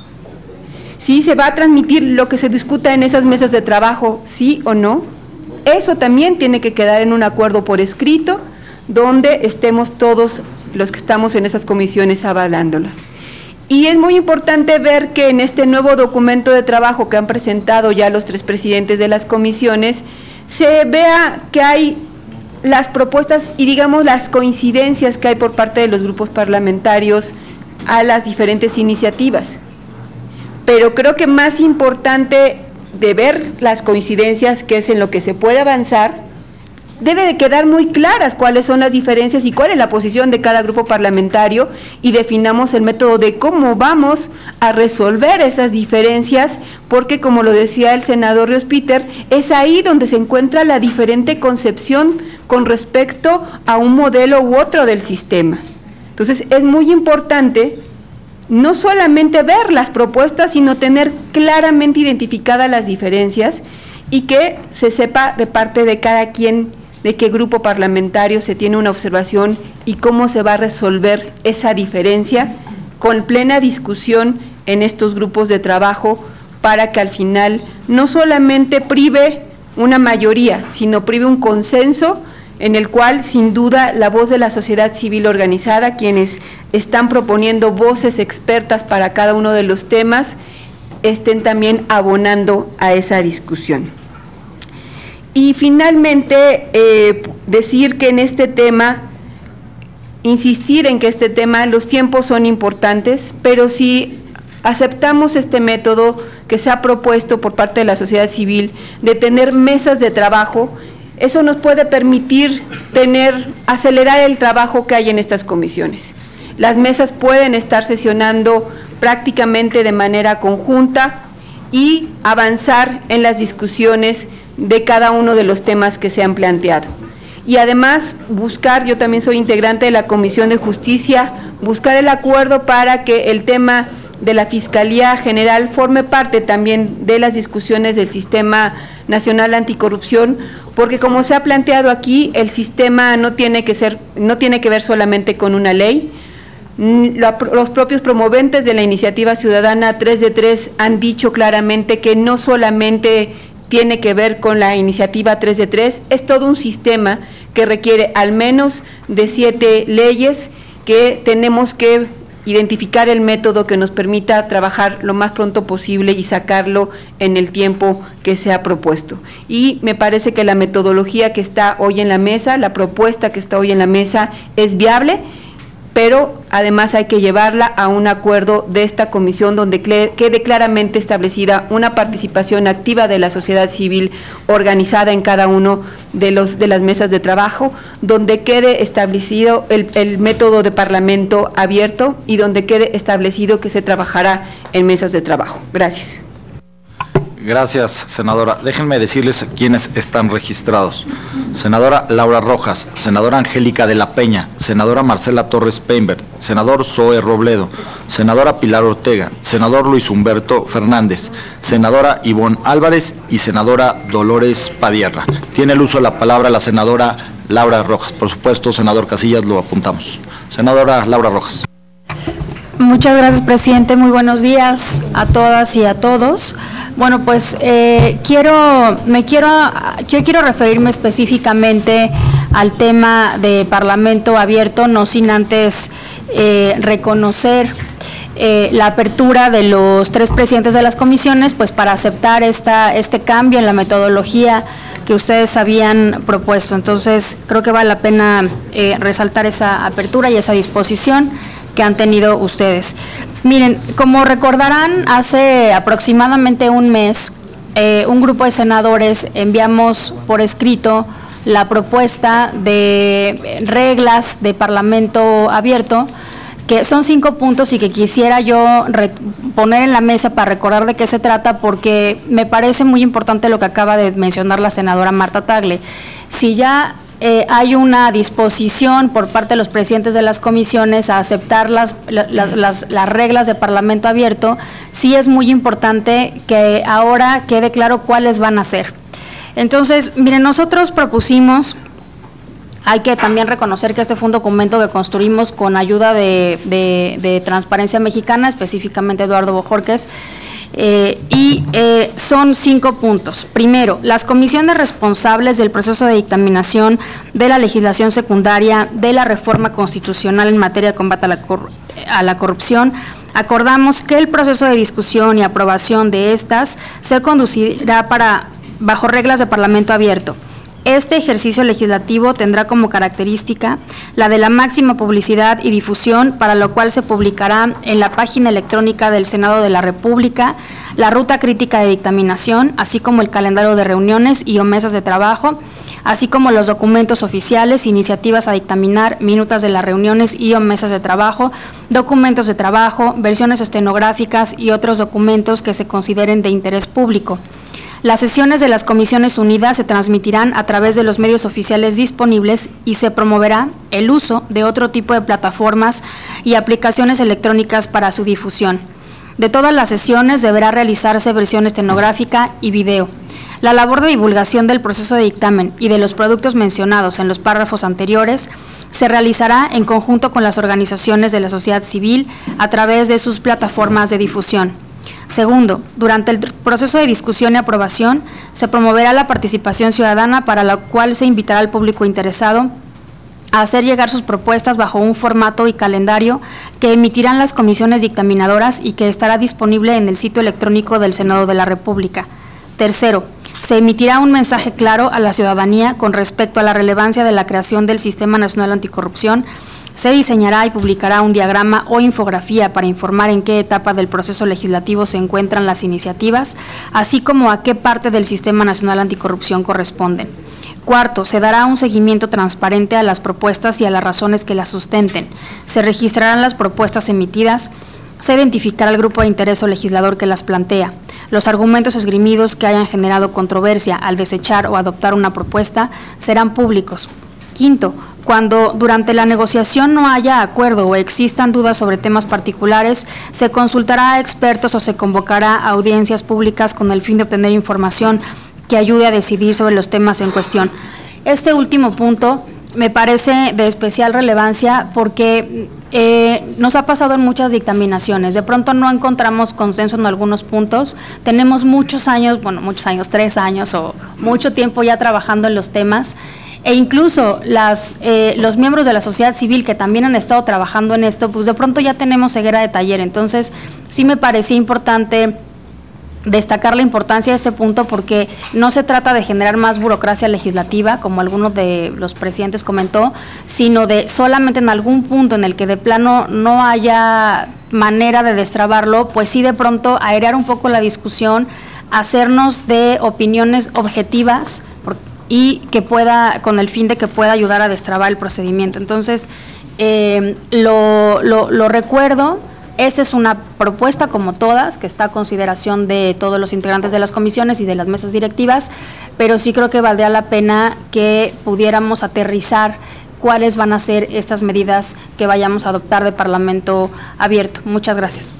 Si se va a transmitir lo que se discuta en esas mesas de trabajo, sí o no, eso también tiene que quedar en un acuerdo por escrito, donde estemos todos los que estamos en esas comisiones avalándola. Y es muy importante ver que en este nuevo documento de trabajo que han presentado ya los tres presidentes de las comisiones, se vea que hay las propuestas y digamos las coincidencias que hay por parte de los grupos parlamentarios a las diferentes iniciativas. Pero creo que más importante de ver las coincidencias, que es en lo que se puede avanzar, debe de quedar muy claras cuáles son las diferencias y cuál es la posición de cada grupo parlamentario, y definamos el método de cómo vamos a resolver esas diferencias, porque como lo decía el senador Ríos Peter, es ahí donde se encuentra la diferente concepción con respecto a un modelo u otro del sistema. Entonces es muy importante no solamente ver las propuestas, sino tener claramente identificadas las diferencias y que se sepa de parte de cada quien de qué grupo parlamentario se tiene una observación y cómo se va a resolver esa diferencia, con plena discusión en estos grupos de trabajo, para que al final no solamente prive una mayoría, sino prive un consenso en el cual sin duda la voz de la sociedad civil organizada, quienes están proponiendo voces expertas para cada uno de los temas, estén también abonando a esa discusión. Y finalmente, decir que en este tema, insistir en que este tema, los tiempos son importantes, pero si aceptamos este método que se ha propuesto por parte de la sociedad civil de tener mesas de trabajo, eso nos puede permitir acelerar el trabajo que hay en estas comisiones. Las mesas pueden estar sesionando prácticamente de manera conjunta y avanzar en las discusiones de cada uno de los temas que se han planteado. Y además buscar, yo también soy integrante de la Comisión de Justicia, buscar el acuerdo para que el tema de la Fiscalía General forme parte también de las discusiones del Sistema Nacional Anticorrupción, porque como se ha planteado aquí, el sistema no tiene que ver solamente con una ley. Los propios promoventes de la iniciativa ciudadana 3 de 3 han dicho claramente que no solamente tiene que ver con la iniciativa 3 de 3, es todo un sistema que requiere al menos de 7 leyes, que tenemos que identificar el método que nos permita trabajar lo más pronto posible y sacarlo en el tiempo que se ha propuesto. Y me parece que la metodología que está hoy en la mesa, la propuesta que está hoy en la mesa es viable, pero además hay que llevarla a un acuerdo de esta comisión donde quede claramente establecida una participación activa de la sociedad civil organizada en cada uno de las mesas de trabajo, donde quede establecido el método de parlamento abierto y donde quede establecido que se trabajará en mesas de trabajo. Gracias. Gracias, senadora. Déjenme decirles quiénes están registrados. Senadora Laura Rojas, senadora Angélica de la Peña, senadora Marcela Torres Peinberg, senador Zoe Robledo, senadora Pilar Ortega, senador Luis Humberto Fernández, senadora Ivonne Álvarez y senadora Dolores Padierna. Tiene el uso de la palabra la senadora Laura Rojas. Por supuesto, senador Casillas, lo apuntamos. Senadora Laura Rojas. Muchas gracias, presidente. Muy buenos días a todas y a todos. Bueno, pues yo quiero referirme específicamente al tema de Parlamento abierto, no sin antes reconocer la apertura de los 3 presidentes de las comisiones, pues para aceptar este cambio en la metodología que ustedes habían propuesto. Entonces, creo que vale la pena resaltar esa apertura y esa disposición que han tenido ustedes. Miren, como recordarán, hace aproximadamente un mes, un grupo de senadores enviamos por escrito la propuesta de reglas de Parlamento abierto, que son 5 puntos y que quisiera yo poner en la mesa para recordar de qué se trata, porque me parece muy importante lo que acaba de mencionar la senadora Marta Tagle. Si ya hay una disposición por parte de los presidentes de las comisiones a aceptar las reglas de Parlamento abierto, sí es muy importante que ahora quede claro cuáles van a ser. Entonces, miren, nosotros propusimos, hay que también reconocer que este fue un documento que construimos con ayuda de Transparencia Mexicana, específicamente Eduardo Bojorquez, son 5 puntos. Primero, las comisiones responsables del proceso de dictaminación de la legislación secundaria de la reforma constitucional en materia de combate a la corrupción, acordamos que el proceso de discusión y aprobación de estas se conducirá bajo reglas de Parlamento abierto, Este ejercicio legislativo tendrá como característica la de la máxima publicidad y difusión, para lo cual se publicará en la página electrónica del Senado de la República la ruta crítica de dictaminación, así como el calendario de reuniones y o mesas de trabajo, así como los documentos oficiales, iniciativas a dictaminar, minutas de las reuniones y o mesas de trabajo, documentos de trabajo, versiones estenográficas y otros documentos que se consideren de interés público. Las sesiones de las Comisiones Unidas se transmitirán a través de los medios oficiales disponibles y se promoverá el uso de otro tipo de plataformas y aplicaciones electrónicas para su difusión. De todas las sesiones deberá realizarse versión estenográfica y video. La labor de divulgación del proceso de dictamen y de los productos mencionados en los párrafos anteriores se realizará en conjunto con las organizaciones de la sociedad civil a través de sus plataformas de difusión. Segundo, durante el proceso de discusión y aprobación se promoverá la participación ciudadana, para la cual se invitará al público interesado a hacer llegar sus propuestas bajo un formato y calendario que emitirán las comisiones dictaminadoras y que estará disponible en el sitio electrónico del Senado de la República. Tercero, se emitirá un mensaje claro a la ciudadanía con respecto a la relevancia de la creación del Sistema Nacional Anticorrupción. Se diseñará y publicará un diagrama o infografía para informar en qué etapa del proceso legislativo se encuentran las iniciativas, así como a qué parte del Sistema Nacional Anticorrupción corresponden. Cuarto, se dará un seguimiento transparente a las propuestas y a las razones que las sustenten. Se registrarán las propuestas emitidas, se identificará el grupo de interés o legislador que las plantea. Los argumentos esgrimidos que hayan generado controversia al desechar o adoptar una propuesta serán públicos. Quinto, cuando durante la negociación no haya acuerdo o existan dudas sobre temas particulares, se consultará a expertos o se convocará a audiencias públicas con el fin de obtener información que ayude a decidir sobre los temas en cuestión. Este último punto me parece de especial relevancia porque nos ha pasado en muchas dictaminaciones. De pronto no encontramos consenso en algunos puntos. Tenemos muchos años, 3 años o mucho tiempo ya trabajando en los temas. E incluso los miembros de la sociedad civil que también han estado trabajando en esto, pues de pronto ya tenemos ceguera de taller. Entonces, sí me parecía importante destacar la importancia de este punto, porque no se trata de generar más burocracia legislativa, como alguno de los presidentes comentó, sino de solamente en algún punto en el que de plano no haya manera de destrabarlo, pues sí de pronto airear un poco la discusión, hacernos de opiniones objetivas, y que pueda, con el fin de que pueda ayudar a destrabar el procedimiento. Entonces, lo recuerdo. Esta es una propuesta, como todas, que está a consideración de todos los integrantes de las comisiones y de las mesas directivas, pero sí creo que valdría la pena que pudiéramos aterrizar cuáles van a ser estas medidas que vayamos a adoptar de Parlamento abierto. Muchas gracias.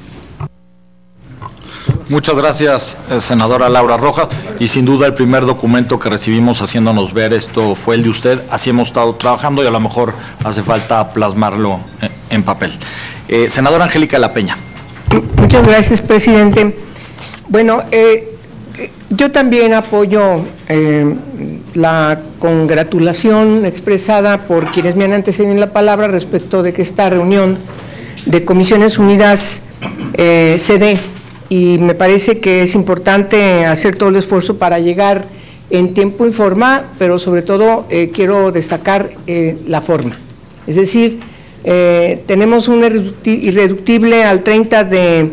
Muchas gracias, senadora Laura Rojas, y sin duda el primer documento que recibimos haciéndonos ver esto fue el de usted. Así hemos estado trabajando y a lo mejor hace falta plasmarlo en papel. Senadora Angélica La Peña. Muchas gracias, presidente. Bueno, yo también apoyo la congratulación expresada por quienes me han antecedido en la palabra respecto de que esta reunión de Comisiones Unidas se dé. Y me parece que es importante hacer todo el esfuerzo para llegar en tiempo y forma, pero sobre todo quiero destacar la forma. Es decir, tenemos un irreductible al 30 de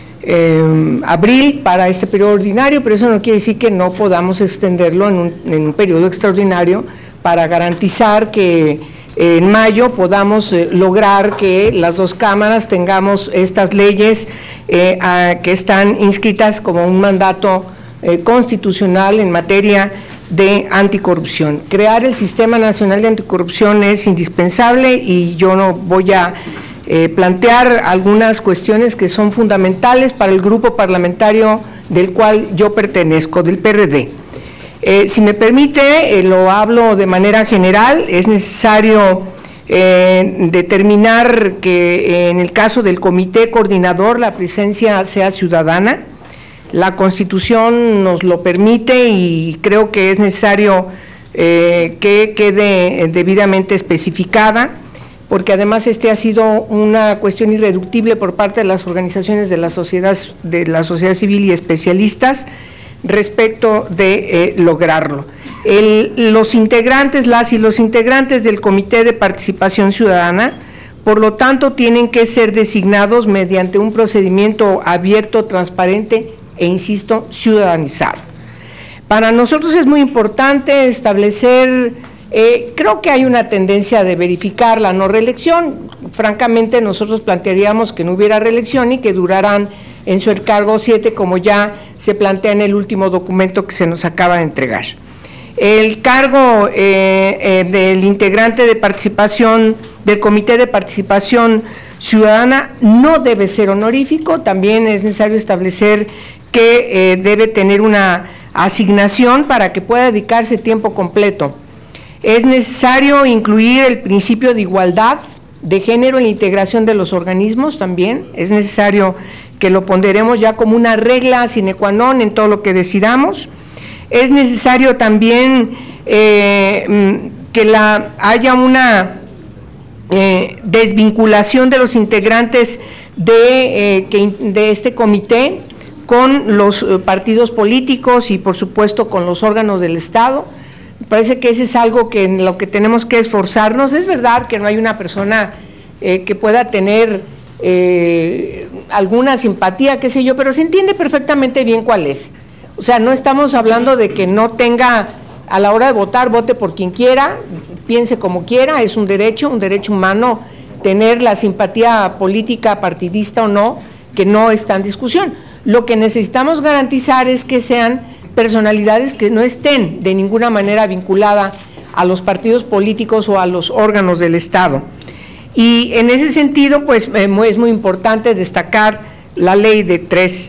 abril para este periodo ordinario, pero eso no quiere decir que no podamos extenderlo en un periodo extraordinario para garantizar que en mayo podamos lograr que las dos cámaras tengamos estas leyes que están inscritas como un mandato constitucional en materia de anticorrupción. Crear el Sistema Nacional de Anticorrupción es indispensable y yo no voy a plantear algunas cuestiones que son fundamentales para el grupo parlamentario del cual yo pertenezco, del PRD. Si me permite, lo hablo de manera general. Es necesario determinar que en el caso del comité coordinador la presencia sea ciudadana. La Constitución nos lo permite y creo que es necesario que quede debidamente especificada, porque además ha sido una cuestión irreductible por parte de las organizaciones de la sociedad civil y especialistas. respecto de lograrlo. Los integrantes, las y los integrantes del Comité de Participación Ciudadana, por lo tanto, tienen que ser designados mediante un procedimiento abierto, transparente e, insisto, ciudadanizado. Para nosotros es muy importante establecer, creo que hay una tendencia de verificar la no reelección. Francamente, nosotros plantearíamos que no hubiera reelección y que duraran en su cargo 7, como ya se plantea en el último documento que se nos acaba de entregar. El cargo del integrante de participación, del Comité de Participación Ciudadana, no debe ser honorífico. También es necesario establecer que debe tener una asignación para que pueda dedicarse tiempo completo. Es necesario incluir el principio de igualdad de género en la integración de los organismos también. Es necesario que lo ponderemos ya como una regla sine qua non en todo lo que decidamos. Es necesario también que haya una desvinculación de los integrantes de este comité con los partidos políticos y por supuesto con los órganos del Estado. Me parece que ese es algo que en lo que tenemos que esforzarnos. Es verdad que no hay una persona que pueda tener alguna simpatía, qué sé yo, pero se entiende perfectamente bien cuál es. O sea, no estamos hablando de que no tenga, a la hora de votar, vote por quien quiera, piense como quiera, es un derecho humano tener la simpatía política, partidista o no, que no está en discusión. Lo que necesitamos garantizar es que sean personalidades que no estén de ninguna manera vinculadas a los partidos políticos o a los órganos del Estado. Y en ese sentido, pues es muy importante destacar la ley de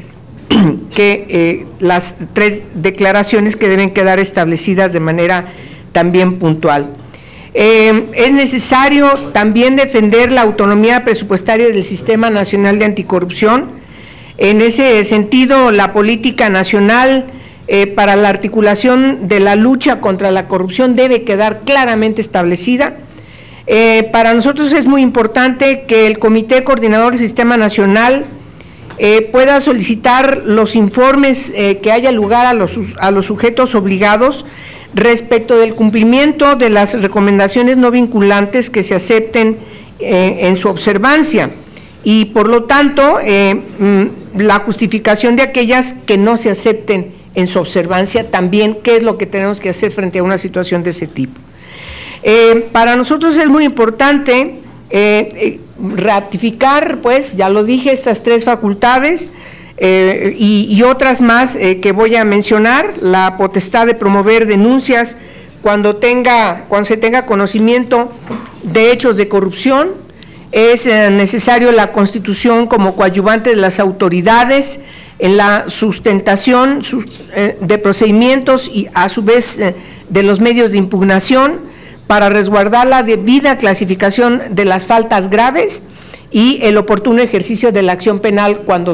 las 3 declaraciones que deben quedar establecidas de manera también puntual. Es necesario también defender la autonomía presupuestaria del Sistema Nacional de Anticorrupción. En ese sentido, la política nacional para la articulación de la lucha contra la corrupción debe quedar claramente establecida. Para nosotros es muy importante que el Comité Coordinador del Sistema Nacional pueda solicitar los informes que haya lugar a los sujetos obligados respecto del cumplimiento de las recomendaciones no vinculantes que se acepten en su observancia y por lo tanto la justificación de aquellas que no se acepten en su observancia también, qué es lo que tenemos que hacer frente a una situación de ese tipo. Para nosotros es muy importante ratificar, pues, ya lo dije, estas 3 facultades y otras más que voy a mencionar: la potestad de promover denuncias cuando se tenga conocimiento de hechos de corrupción. Es necesario la constitución como coadyuvante de las autoridades en la sustentación de procedimientos y a su vez de los medios de impugnación, para resguardar la debida clasificación de las faltas graves y el oportuno ejercicio de la acción penal cuando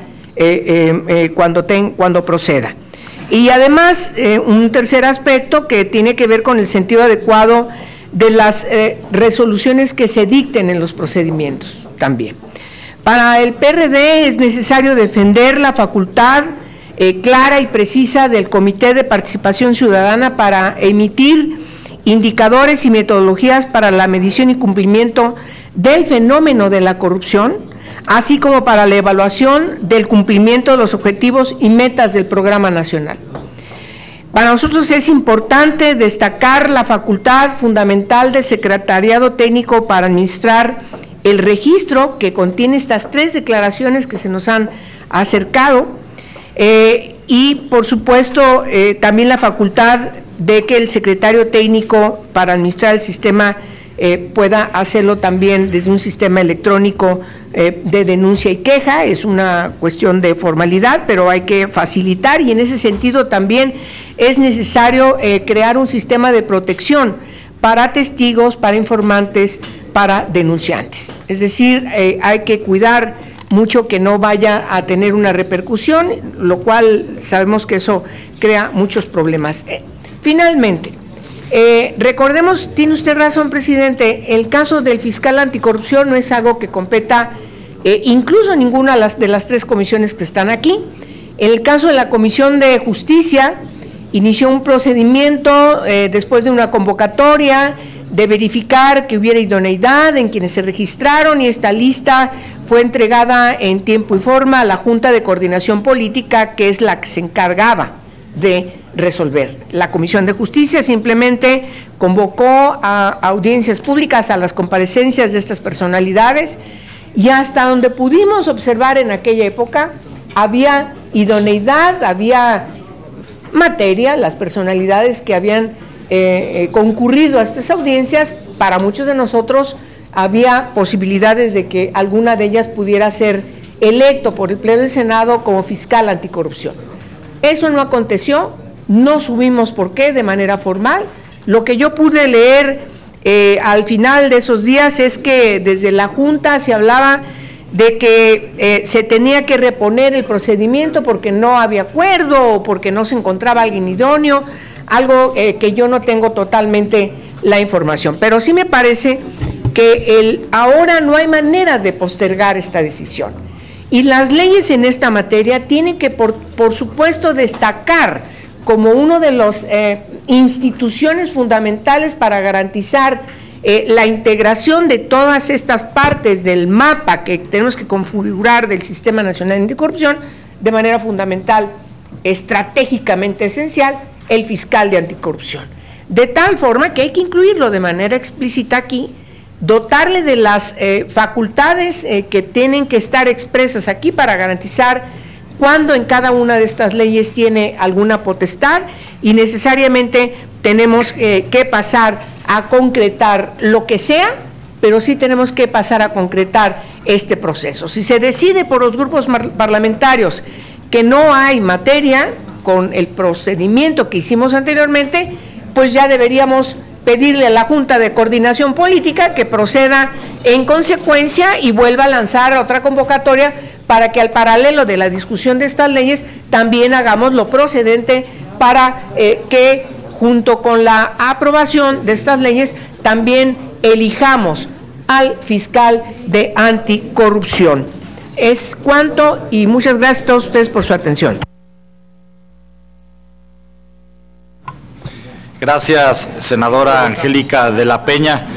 cuando proceda. Y además, un tercer aspecto que tiene que ver con el sentido adecuado de las resoluciones que se dicten en los procedimientos también. Para el PRD es necesario defender la facultad clara y precisa del Comité de Participación Ciudadana para emitir indicadores y metodologías para la medición y cumplimiento del fenómeno de la corrupción, así como para la evaluación del cumplimiento de los objetivos y metas del programa nacional. Para nosotros es importante destacar la facultad fundamental del Secretariado Técnico para administrar el registro que contiene estas 3 declaraciones que se nos han acercado y, por supuesto, también la facultad de que el secretario técnico para administrar el sistema pueda hacerlo también desde un sistema electrónico de denuncia y queja. Es una cuestión de formalidad, pero hay que facilitar, y en ese sentido también es necesario crear un sistema de protección para testigos, para informantes, para denunciantes. Es decir, hay que cuidar mucho que no vaya a tener una repercusión, lo cual sabemos que eso crea muchos problemas. Finalmente, recordemos, tiene usted razón, presidente, el caso del fiscal anticorrupción no es algo que competa incluso ninguna de las 3 comisiones que están aquí, En el caso de la Comisión de Justicia, inició un procedimiento después de una convocatoria de verificar que hubiera idoneidad en quienes se registraron, y esta lista fue entregada en tiempo y forma a la Junta de Coordinación Política, que es la que se encargaba de resolver. La Comisión de Justicia simplemente convocó a audiencias públicas, a las comparecencias de estas personalidades, y hasta donde pudimos observar en aquella época, había idoneidad, había materia, las personalidades que habían concurrido a estas audiencias, para muchos de nosotros había posibilidades de que alguna de ellas pudiera ser electo por el Pleno del Senado como fiscal anticorrupción. Eso no aconteció, no subimos por qué de manera formal. Lo que yo pude leer al final de esos días es que desde la Junta se hablaba de que se tenía que reponer el procedimiento porque no había acuerdo o porque no se encontraba alguien idóneo, algo que yo no tengo totalmente la información. Pero sí me parece que ahora no hay manera de postergar esta decisión. Y las leyes en esta materia tienen que, por supuesto, destacar como uno de las instituciones fundamentales para garantizar la integración de todas estas partes del mapa que tenemos que configurar del Sistema Nacional Anticorrupción, de manera fundamental, estratégicamente esencial, el fiscal de anticorrupción. De tal forma que hay que incluirlo de manera explícita aquí, dotarle de las facultades que tienen que estar expresas aquí para garantizar cuándo en cada una de estas leyes tiene alguna potestad, y necesariamente tenemos que pasar a concretar lo que sea, pero sí tenemos que pasar a concretar este proceso. Si se decide por los grupos parlamentarios que no hay materia con el procedimiento que hicimos anteriormente, pues ya deberíamos pedirle a la Junta de Coordinación Política que proceda en consecuencia y vuelva a lanzar otra convocatoria para que al paralelo de la discusión de estas leyes también hagamos lo procedente para que junto con la aprobación de estas leyes también elijamos al fiscal de anticorrupción. Es cuanto, y muchas gracias a todos ustedes por su atención. Gracias, senadora Angélica de la Peña.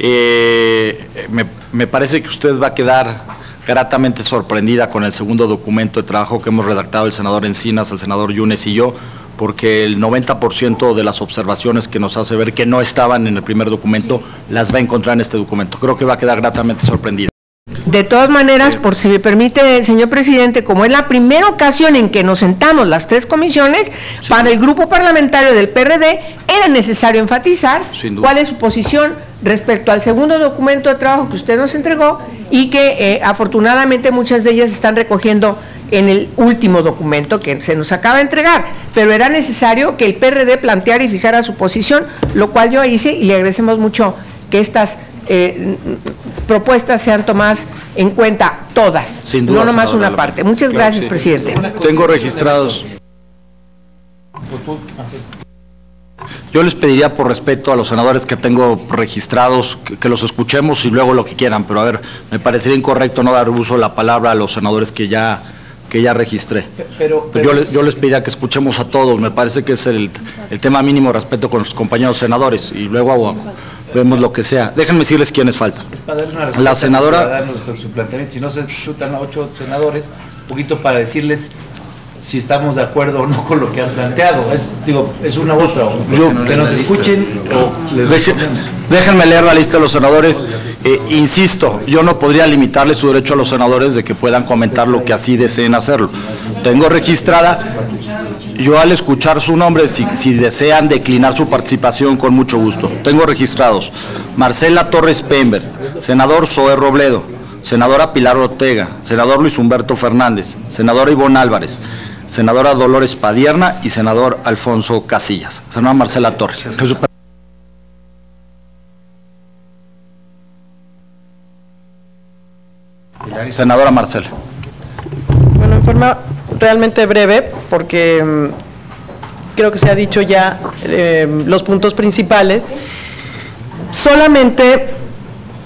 Me parece que usted va a quedar gratamente sorprendida con el segundo documento de trabajo que hemos redactado el senador Encinas, el senador Yunes y yo, porque el 90% de las observaciones que nos hace ver que no estaban en el primer documento, las va a encontrar en este documento. Creo que va a quedar gratamente sorprendida. De todas maneras, por si me permite, señor presidente, como es la primera ocasión en que nos sentamos las tres comisiones, sí, para el grupo parlamentario del PRD era necesario enfatizar cuál es su posición respecto al segundo documento de trabajo que usted nos entregó y que afortunadamente muchas de ellas están recogiendo en el último documento que se nos acaba de entregar, pero era necesario que el PRD planteara y fijara su posición, lo cual yo hice, y le agradecemos mucho que estas propuestas sean tomadas en cuenta todas, sin duda, no nomás una parte. Muchas gracias, sí, presidente. Tengo registrados. Yo les pediría por respeto a los senadores que tengo registrados que los escuchemos y luego lo que quieran, pero a ver, me parecería incorrecto no dar uso de la palabra a los senadores que ya registré. Pero yo les pediría que escuchemos a todos, me parece que es el tema mínimo de respeto con los compañeros senadores, y luego vemos lo que sea. Déjenme decirles quiénes faltan. Para dar una respuesta la senadora, a su planteamiento, si no se chutan a 8 senadores, un poquito para decirles si estamos de acuerdo o no con lo que han planteado. Es una otra, que nos escuchen o les déjenme leer la lista de los senadores. Insisto, yo no podría limitarle su derecho a los senadores de que puedan comentar lo que así deseen hacerlo. Tengo registrada, yo al escuchar su nombre, si desean declinar su participación, con mucho gusto. Tengo registrados Marcela Torres Pember, senador Zoé Robledo, senadora Pilar Ortega, senador Luis Humberto Fernández, senadora Ivonne Álvarez, senadora Dolores Padierna y senador Alfonso Casillas. Senadora Marcela Torres. Senadora Marcela. Bueno, en forma realmente breve, porque creo que se ha dicho ya los puntos principales. Solamente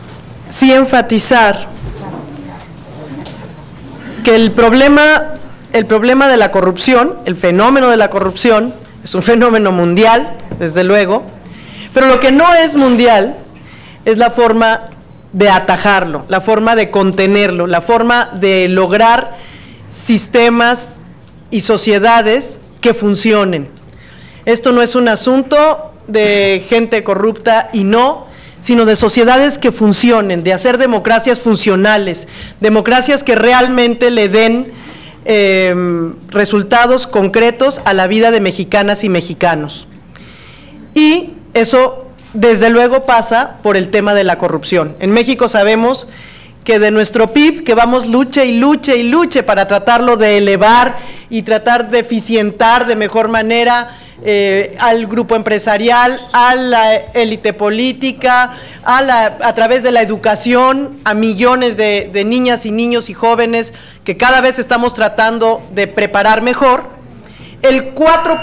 sí enfatizar que el problema el problema de la corrupción, el fenómeno de la corrupción, es un fenómeno mundial, desde luego, pero lo que no es mundial es la forma de atajarlo, la forma de contenerlo, la forma de lograr sistemas y sociedades que funcionen. Esto no es un asunto de gente corrupta y no, sino de sociedades que funcionen, de hacer democracias funcionales, democracias que realmente le den resultados concretos a la vida de mexicanas y mexicanos. Y eso, desde luego, pasa por el tema de la corrupción. En México sabemos que de nuestro PIB, que vamos luche y luche y luche para tratarlo de elevar y tratar de eficientar de mejor manera al grupo empresarial, a la élite política, a través de la educación, a millones de niñas y niños y jóvenes que cada vez estamos tratando de preparar mejor, el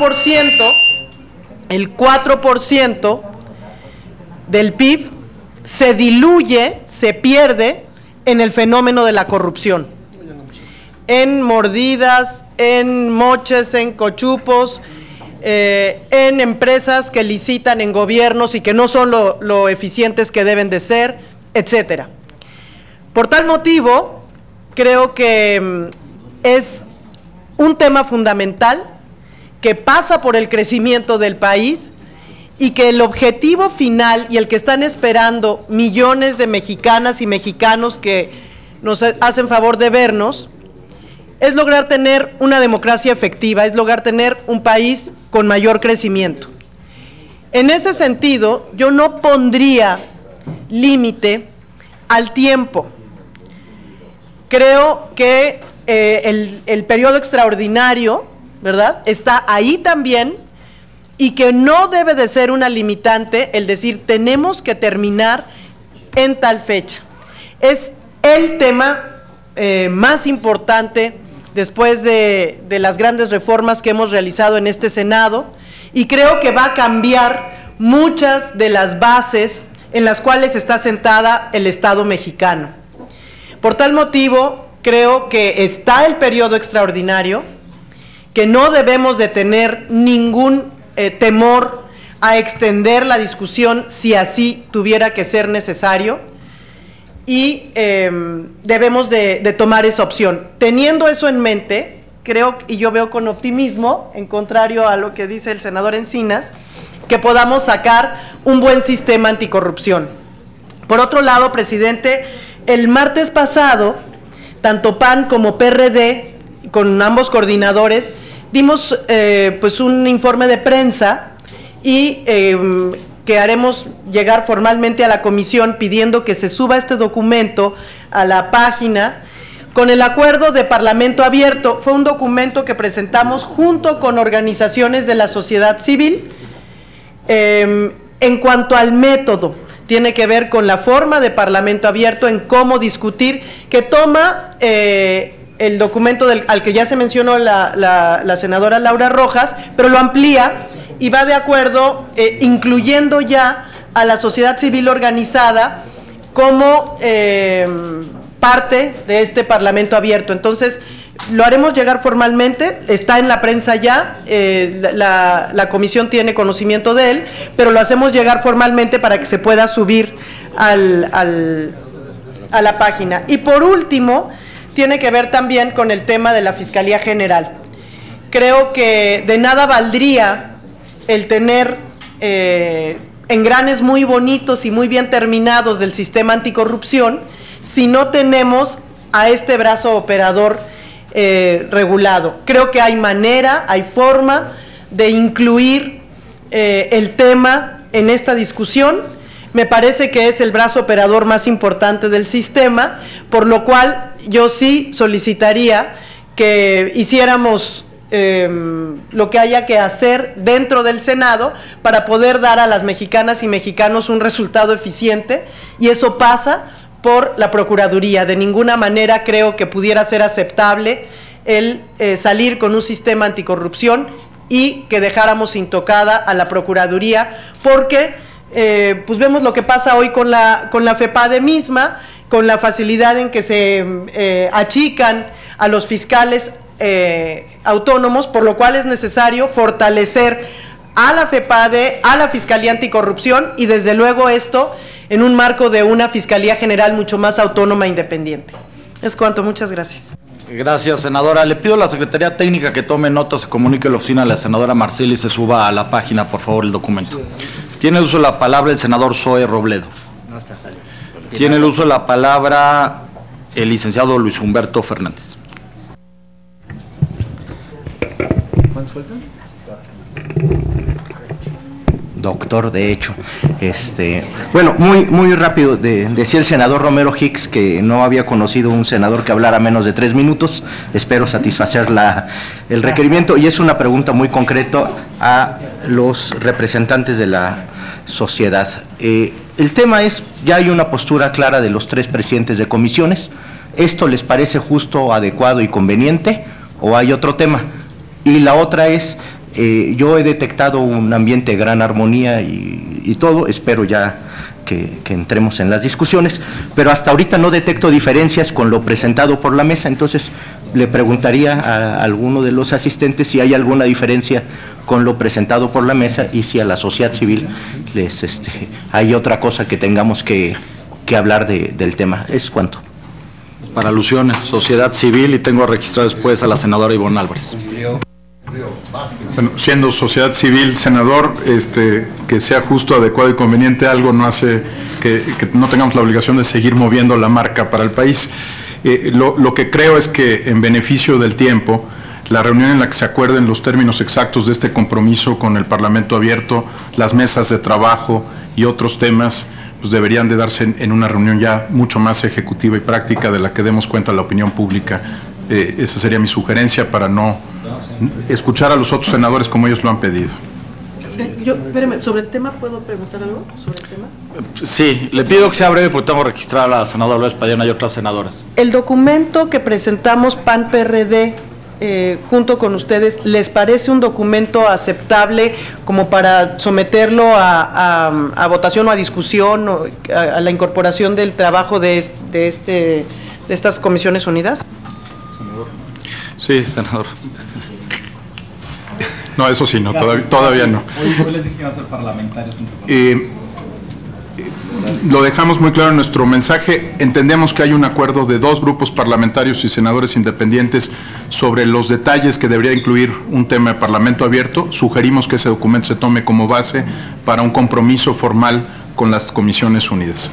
4% del PIB se diluye, se pierde en el fenómeno de la corrupción, en mordidas, en moches, en cochupos, en empresas que licitan en gobiernos y que no son lo eficientes que deben de ser, etcétera. Por tal motivo, creo que es un tema fundamental que pasa por el crecimiento del país y que el objetivo final y el que están esperando millones de mexicanas y mexicanos que nos hacen favor de vernos, es lograr tener una democracia efectiva, es lograr tener un país con mayor crecimiento. En ese sentido, yo no pondría límite al tiempo. Creo que el periodo extraordinario, ¿verdad?, está ahí también, y que no debe de ser una limitante el decir tenemos que terminar en tal fecha. Es el tema más importante después de las grandes reformas que hemos realizado en este Senado, y creo que va a cambiar muchas de las bases en las cuales está sentada el Estado mexicano. Por tal motivo, creo que está el periodo extraordinario, que no debemos de tener ningún temor a extender la discusión si así tuviera que ser necesario, y debemos de tomar esa opción. Teniendo eso en mente, creo, y yo veo con optimismo, en contrario a lo que dice el senador Encinas, que podamos sacar un buen sistema anticorrupción. Por otro lado, presidente, el martes pasado, tanto PAN como PRD, con ambos coordinadores, dimos pues un informe de prensa y que haremos llegar formalmente a la comisión pidiendo que se suba este documento a la página con el acuerdo de Parlamento Abierto. Fue un documento que presentamos junto con organizaciones de la sociedad civil. En cuanto al método, tiene que ver con la forma de Parlamento Abierto, en cómo discutir, que toma el documento al que ya se mencionó la senadora Laura Rojas, pero lo amplía y va de acuerdo, incluyendo ya a la sociedad civil organizada como parte de este Parlamento Abierto. Entonces, lo haremos llegar formalmente, está en la prensa ya, la comisión tiene conocimiento de él, pero lo hacemos llegar formalmente para que se pueda subir a la página. Y por último, tiene que ver también con el tema de la Fiscalía General. Creo que de nada valdría el tener engranes muy bonitos y muy bien terminados del sistema anticorrupción si no tenemos a este brazo operador regulado. Creo que hay manera, hay forma de incluir el tema en esta discusión. Me parece que es el brazo operador más importante del sistema, por lo cual yo sí solicitaría que hiciéramos lo que haya que hacer dentro del Senado para poder dar a las mexicanas y mexicanos un resultado eficiente, y eso pasa por la Procuraduría. De ninguna manera creo que pudiera ser aceptable el salir con un sistema anticorrupción y que dejáramos intocada a la Procuraduría, porque pues vemos lo que pasa hoy con la FEPADE misma, con la facilidad en que se achican a los fiscales autónomos, por lo cual es necesario fortalecer a la FEPADE, a la Fiscalía Anticorrupción y desde luego esto en un marco de una Fiscalía General mucho más autónoma e independiente. Es cuanto, muchas gracias. Gracias, senadora. Le pido a la Secretaría Técnica que tome nota, se comunique a la oficina de la senadora Marcela y se suba a la página, por favor, el documento. Tiene el uso de la palabra el senador Zoe Robledo. Tiene el uso de la palabra el licenciado Luis Humberto Fernández. ¿Cuántos faltan? Doctor, de hecho, bueno, muy rápido, decía el senador Romero Hicks que no había conocido un senador que hablara menos de 3 minutos, espero satisfacer el requerimiento, y es una pregunta muy concreta a los representantes de la sociedad. El tema es, ya hay una postura clara de los 3 presidentes de comisiones, ¿esto les parece justo, adecuado y conveniente, o hay otro tema? Y la otra es, yo he detectado un ambiente de gran armonía y todo, espero ya que entremos en las discusiones, pero hasta ahorita no detecto diferencias con lo presentado por la mesa, entonces le preguntaría a alguno de los asistentes si hay alguna diferencia con lo presentado por la mesa y si a la sociedad civil hay otra cosa que tengamos que hablar del tema. ¿Es cuánto? Para alusiones, sociedad civil, y tengo registrado después a la senadora Ivonne Álvarez. Bueno, siendo sociedad civil, senador, que sea justo, adecuado y conveniente, algo no hace que no tengamos la obligación de seguir moviendo la marca para el país. Lo que creo es que en beneficio del tiempo, la reunión en la que se acuerden los términos exactos de este compromiso con el Parlamento abierto, las mesas de trabajo y otros temas, pues deberían de darse en una reunión ya mucho más ejecutiva y práctica de la que demos cuenta a la opinión pública. Esa sería mi sugerencia para no escuchar a los otros senadores como ellos lo han pedido. Espérame, ¿sobre el tema puedo preguntar algo? ¿Sobre el tema? Sí, le pido que sea breve porque tengo registrada a la senadora Lourdes Padierna y otras senadoras. El documento que presentamos PAN-PRD junto con ustedes, ¿les parece un documento aceptable como para someterlo a votación o a discusión o a la incorporación del trabajo de estas comisiones unidas? Sí, senador. No, eso sí, no, todavía no. Hoy les dije que iba a ser parlamentario. Lo dejamos muy claro en nuestro mensaje. Entendemos que hay un acuerdo de 2 grupos parlamentarios y senadores independientes sobre los detalles que debería incluir un tema de Parlamento abierto. Sugerimos que ese documento se tome como base para un compromiso formal con las comisiones unidas.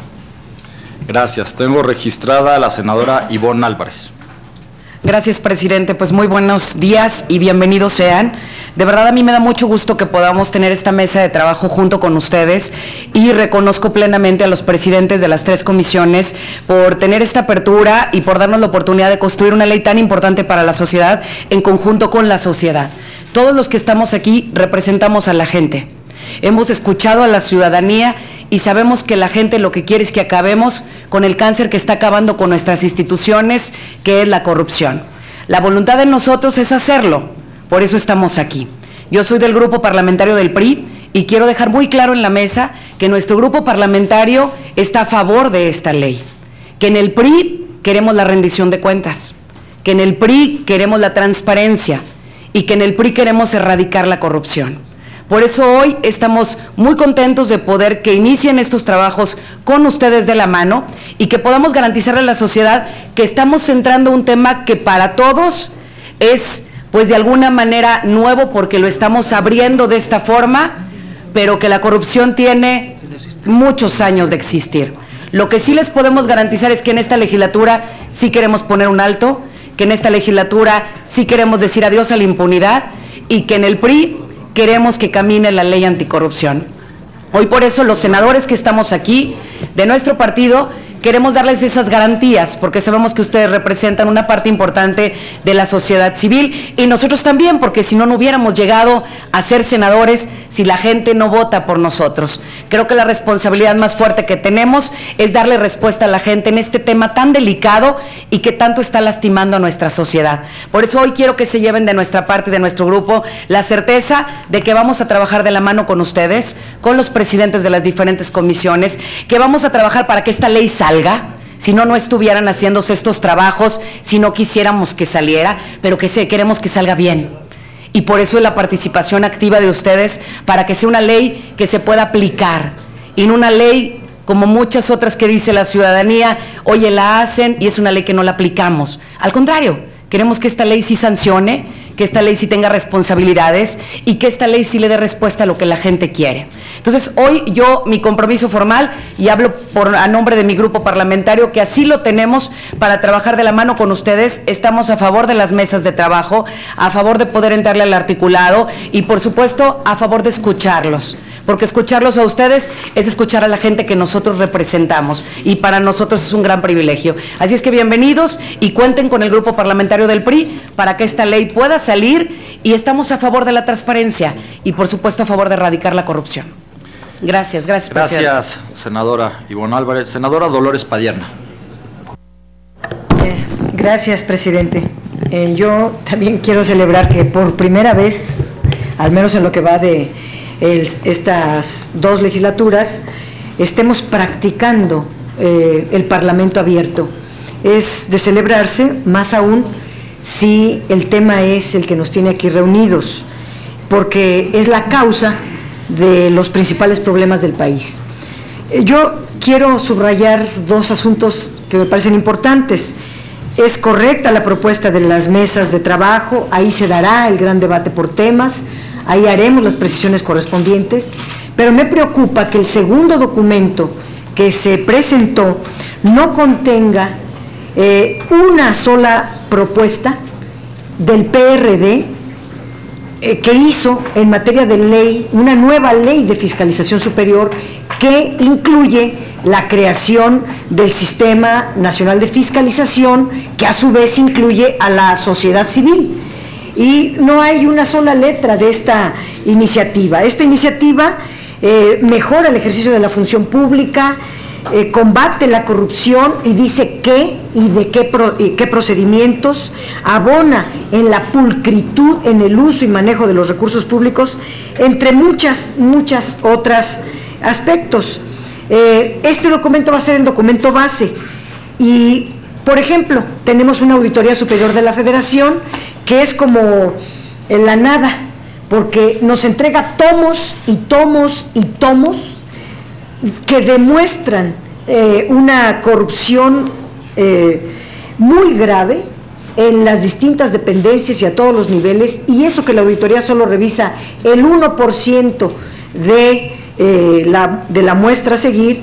Gracias. Tengo registrada a la senadora Ivonne Álvarez. Gracias, presidente. Pues muy buenos días y bienvenidos sean. De verdad, a mí me da mucho gusto que podamos tener esta mesa de trabajo junto con ustedes y reconozco plenamente a los presidentes de las 3 comisiones por tener esta apertura y por darnos la oportunidad de construir una ley tan importante para la sociedad en conjunto con la sociedad. Todos los que estamos aquí representamos a la gente. Hemos escuchado a la ciudadanía y sabemos que la gente lo que quiere es que acabemos con el cáncer que está acabando con nuestras instituciones, que es la corrupción. La voluntad de nosotros es hacerlo, por eso estamos aquí. Yo soy del grupo parlamentario del PRI y quiero dejar muy claro en la mesa que nuestro grupo parlamentario está a favor de esta ley, que en el PRI queremos la rendición de cuentas, que en el PRI queremos la transparencia y que en el PRI queremos erradicar la corrupción. Por eso hoy estamos muy contentos de poder que inicien estos trabajos con ustedes de la mano y que podamos garantizarle a la sociedad que estamos centrando un tema que para todos es, pues de alguna manera, nuevo porque lo estamos abriendo de esta forma, pero que la corrupción tiene muchos años de existir. Lo que sí les podemos garantizar es que en esta legislatura sí queremos poner un alto, que en esta legislatura sí queremos decir adiós a la impunidad y que en el PRI queremos que camine la ley anticorrupción. Hoy por eso los senadores que estamos aquí, de nuestro partido, queremos darles esas garantías, porque sabemos que ustedes representan una parte importante de la sociedad civil y nosotros también, porque si no, no hubiéramos llegado a ser senadores si la gente no vota por nosotros. Creo que la responsabilidad más fuerte que tenemos es darle respuesta a la gente en este tema tan delicado y que tanto está lastimando a nuestra sociedad. Por eso hoy quiero que se lleven de nuestra parte, de nuestro grupo, la certeza de que vamos a trabajar de la mano con ustedes, con los presidentes de las diferentes comisiones, que vamos a trabajar para que esta ley salga, si no, no estuvieran haciéndose estos trabajos, si no quisiéramos que saliera, pero queremos que salga bien. Y por eso es la participación activa de ustedes, para que sea una ley que se pueda aplicar, y no una ley como muchas otras que dice la ciudadanía, oye, la hacen y es una ley que no la aplicamos. Al contrario, queremos que esta ley sí sancione, que esta ley sí tenga responsabilidades y que esta ley sí le dé respuesta a lo que la gente quiere. Entonces, hoy mi compromiso formal, y hablo a nombre de mi grupo parlamentario, que así lo tenemos para trabajar de la mano con ustedes. Estamos a favor de las mesas de trabajo, a favor de poder entrarle al articulado y, por supuesto, a favor de escucharlos. Porque escucharlos a ustedes es escuchar a la gente que nosotros representamos, y para nosotros es un gran privilegio. Así es que bienvenidos y cuenten con el grupo parlamentario del PRI para que esta ley pueda salir, y estamos a favor de la transparencia y, por supuesto, a favor de erradicar la corrupción. Gracias, presidente. Gracias, senadora Ivonne Álvarez. Senadora Dolores Padierna. Gracias, presidente. Yo también quiero celebrar que por primera vez, al menos en lo que va de estas 2 legislaturas, estemos practicando el Parlamento abierto. Es de celebrarse, más aún si el tema es el que nos tiene aquí reunidos, porque es la causa de los principales problemas del país. Yo quiero subrayar 2 asuntos que me parecen importantes. Es correcta la propuesta de las mesas de trabajo, ahí se dará el gran debate por temas, ahí haremos las precisiones correspondientes, pero me preocupa que el segundo documento que se presentó no contenga una sola propuesta del PRD que hizo en materia de ley, una nueva ley de fiscalización superior que incluye la creación del Sistema Nacional de Fiscalización, que a su vez incluye a la sociedad civil. Y no hay una sola letra de esta iniciativa. Esta iniciativa mejora el ejercicio de la función pública, combate la corrupción y dice qué y de qué procedimientos, abona en la pulcritud en el uso y manejo de los recursos públicos, entre muchas otras aspectos. Este documento va a ser el documento base y, por ejemplo, tenemos una Auditoría Superior de la Federación que es como en la nada, porque nos entrega tomos y tomos y tomos que demuestran una corrupción muy grave en las distintas dependencias y a todos los niveles, y eso que la auditoría solo revisa el 1% de la muestra a seguir,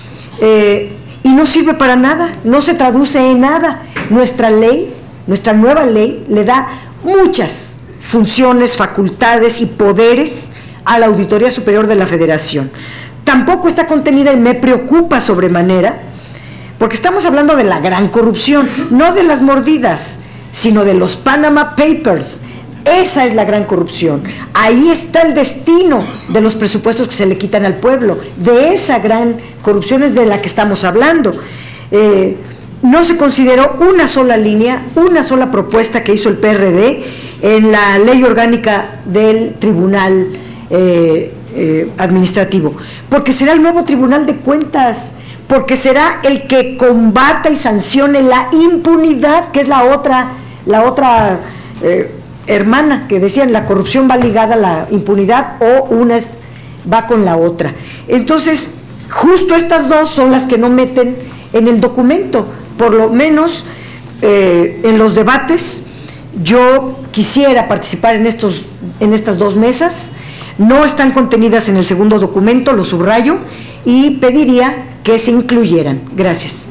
y no sirve para nada, no se traduce en nada. Nuestra nueva ley le da muchas funciones, facultades y poderes a la Auditoría Superior de la Federación. Tampoco está contenida, y me preocupa sobremanera, porque estamos hablando de la gran corrupción, no de las mordidas, sino de los Panama Papers. Esa es la gran corrupción. Ahí está el destino de los presupuestos que se le quitan al pueblo. De esa gran corrupción es de la que estamos hablando. No se consideró una sola línea, una sola propuesta que hizo el PRD en la ley orgánica del Tribunal Administrativo, porque será el nuevo Tribunal de Cuentas, porque será el que combata y sancione la impunidad, que es la otra hermana, que decían la corrupción va ligada a la impunidad, o una va con la otra. Entonces, justo estas dos son las que no meten en el documento, por lo menos en los debates. Yo quisiera participar en estas 2 mesas. No están contenidas en el segundo documento, lo subrayo, y pediría que se incluyeran. Gracias.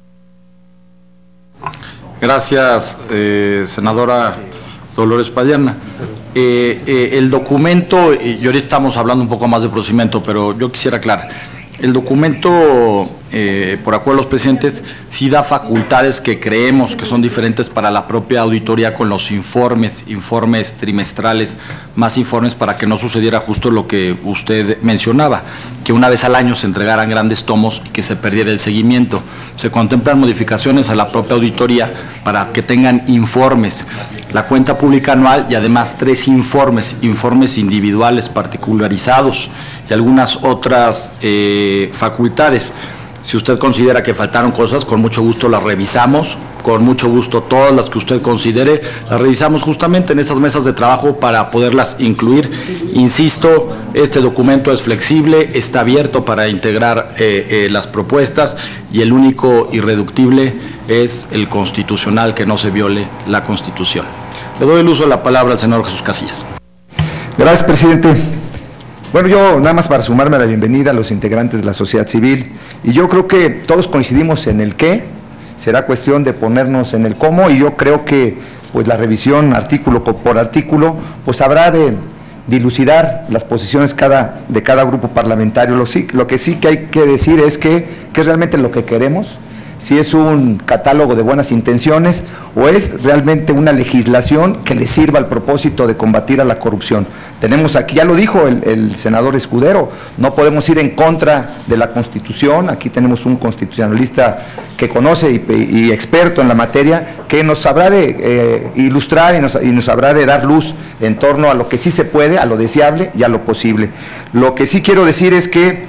Gracias, senadora Dolores Padierna. El documento, y ahorita estamos hablando un poco más de procedimiento, pero yo quisiera aclarar, el documento, por acuerdo de los presidentes, sí da facultades que creemos que son diferentes para la propia auditoría, con los informes trimestrales, más informes, para que no sucediera justo lo que usted mencionaba, que una vez al año se entregaran grandes tomos y que se perdiera el seguimiento. Se contemplan modificaciones a la propia auditoría para que tengan informes, la cuenta pública anual y además 3 informes individuales particularizados y algunas otras facultades. Si usted considera que faltaron cosas, con mucho gusto las revisamos, con mucho gusto todas las que usted considere, las revisamos justamente en esas mesas de trabajo para poderlas incluir. Insisto, este documento es flexible, está abierto para integrar las propuestas y el único irreductible es el constitucional, que no se viole la Constitución. Le doy el uso de la palabra al senador Jesús Casillas. Gracias, presidente. Bueno, yo nada más para sumarme a la bienvenida a los integrantes de la sociedad civil, y yo creo que todos coincidimos en el qué, será cuestión de ponernos en el cómo, y yo creo que pues la revisión artículo por artículo pues habrá de dilucidar las posiciones de cada grupo parlamentario. Lo que sí que hay que decir es que es realmente lo que queremos, si es un catálogo de buenas intenciones o es realmente una legislación que le sirva al propósito de combatir a la corrupción. Tenemos aquí, ya lo dijo el senador Escudero, no podemos ir en contra de la Constitución. Aquí tenemos un constitucionalista que conoce y experto en la materia, que nos habrá de ilustrar y nos habrá de dar luz en torno a lo que sí se puede, a lo deseable y a lo posible. Lo que sí quiero decir es que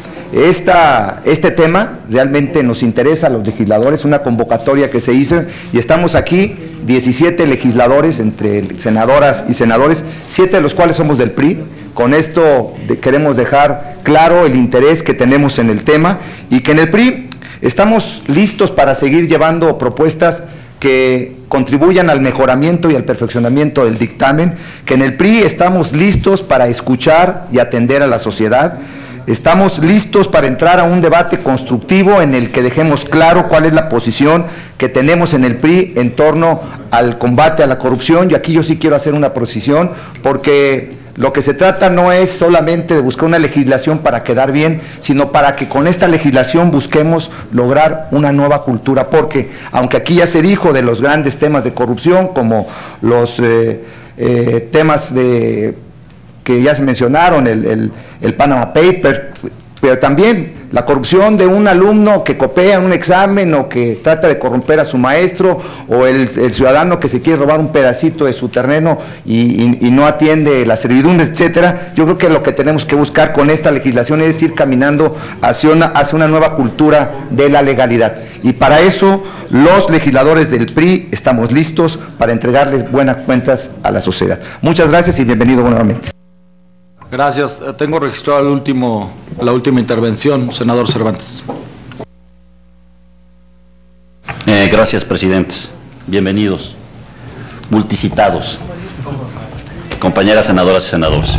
este tema realmente nos interesa a los legisladores, una convocatoria que se hizo, y estamos aquí 17 legisladores, entre senadoras y senadores, 7 de los cuales somos del PRI. Con esto queremos dejar claro el interés que tenemos en el tema, y que en el PRI estamos listos para seguir llevando propuestas que contribuyan al mejoramiento y al perfeccionamiento del dictamen, que en el PRI estamos listos para escuchar y atender a la sociedad. Estamos listos para entrar a un debate constructivo en el que dejemos claro cuál es la posición que tenemos en el PRI en torno al combate a la corrupción. Y aquí yo sí quiero hacer una precisión, porque lo que se trata no es solamente de buscar una legislación para quedar bien, sino para que con esta legislación busquemos lograr una nueva cultura, porque aunque aquí ya se dijo de los grandes temas de corrupción, como los temas que ya se mencionaron, el Panama Paper, pero también la corrupción de un alumno que copia un examen o que trata de corromper a su maestro, o el ciudadano que se quiere robar un pedacito de su terreno y no atiende la servidumbre, etcétera. Yo creo que lo que tenemos que buscar con esta legislación es ir caminando hacia una nueva cultura de la legalidad, y para eso los legisladores del PRI estamos listos para entregarles buenas cuentas a la sociedad. Muchas gracias y bienvenido nuevamente. Gracias. Tengo registrado la última intervención, senador Cervantes. Gracias, presidentes. Bienvenidos, multicitados, compañeras senadoras y senadores.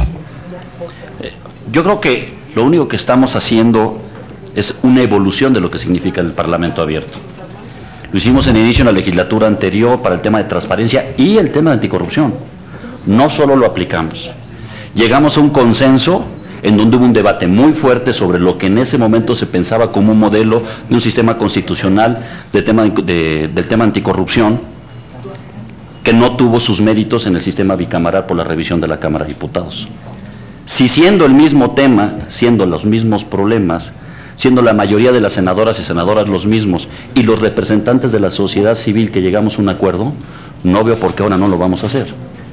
Yo creo que lo único que estamos haciendo es una evolución de lo que significa el Parlamento abierto. Lo hicimos en el inicio de la legislatura anterior para el tema de transparencia y el tema de anticorrupción. No solo lo aplicamos. Llegamos a un consenso en donde hubo un debate muy fuerte sobre lo que en ese momento se pensaba como un modelo de un sistema constitucional del tema anticorrupción, que no tuvo sus méritos en el sistema bicameral por la revisión de la Cámara de Diputados. Si siendo el mismo tema, siendo los mismos problemas, siendo la mayoría de las senadoras y senadores los mismos y los representantes de la sociedad civil que llegamos a un acuerdo, no veo por qué ahora no lo vamos a hacer.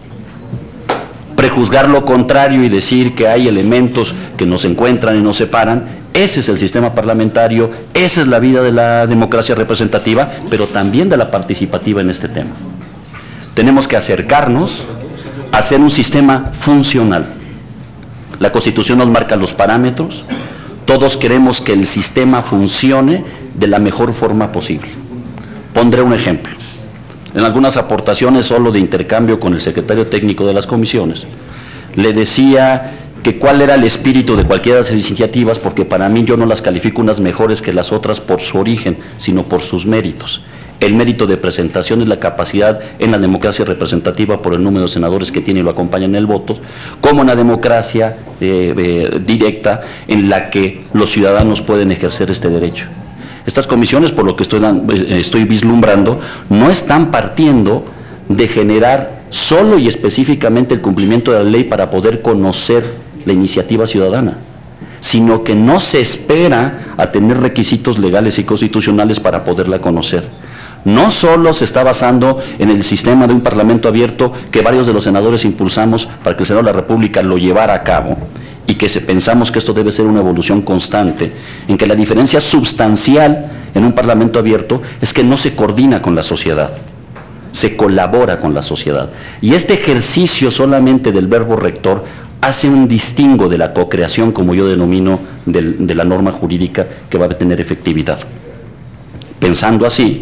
Prejuzgar lo contrario y decir que hay elementos que nos encuentran y nos separan, ese es el sistema parlamentario, esa es la vida de la democracia representativa, pero también de la participativa en este tema. Tenemos que acercarnos a hacer un sistema funcional. La Constitución nos marca los parámetros, todos queremos que el sistema funcione de la mejor forma posible. Pondré un ejemplo. En algunas aportaciones solo de intercambio con el secretario técnico de las comisiones, le decía que cuál era el espíritu de cualquiera de las iniciativas, porque para mí yo no las califico unas mejores que las otras por su origen, sino por sus méritos. El mérito de presentación es la capacidad en la democracia representativa por el número de senadores que tiene y lo acompañan en el voto, como en la democracia directa en la que los ciudadanos pueden ejercer este derecho. Estas comisiones, por lo que estoy vislumbrando, no están partiendo de generar solo y específicamente el cumplimiento de la ley para poder conocer la iniciativa ciudadana, sino que no se espera a tener requisitos legales y constitucionales para poderla conocer. No solo se está basando en el sistema de un parlamento abierto que varios de los senadores impulsamos para que el Senado de la República lo llevara a cabo, y que pensamos que esto debe ser una evolución constante, en que la diferencia sustancial en un parlamento abierto es que no se coordina con la sociedad, se colabora con la sociedad. Y este ejercicio solamente del verbo rector hace un distingo de la cocreación, como yo denomino, de la norma jurídica que va a tener efectividad. Pensando así,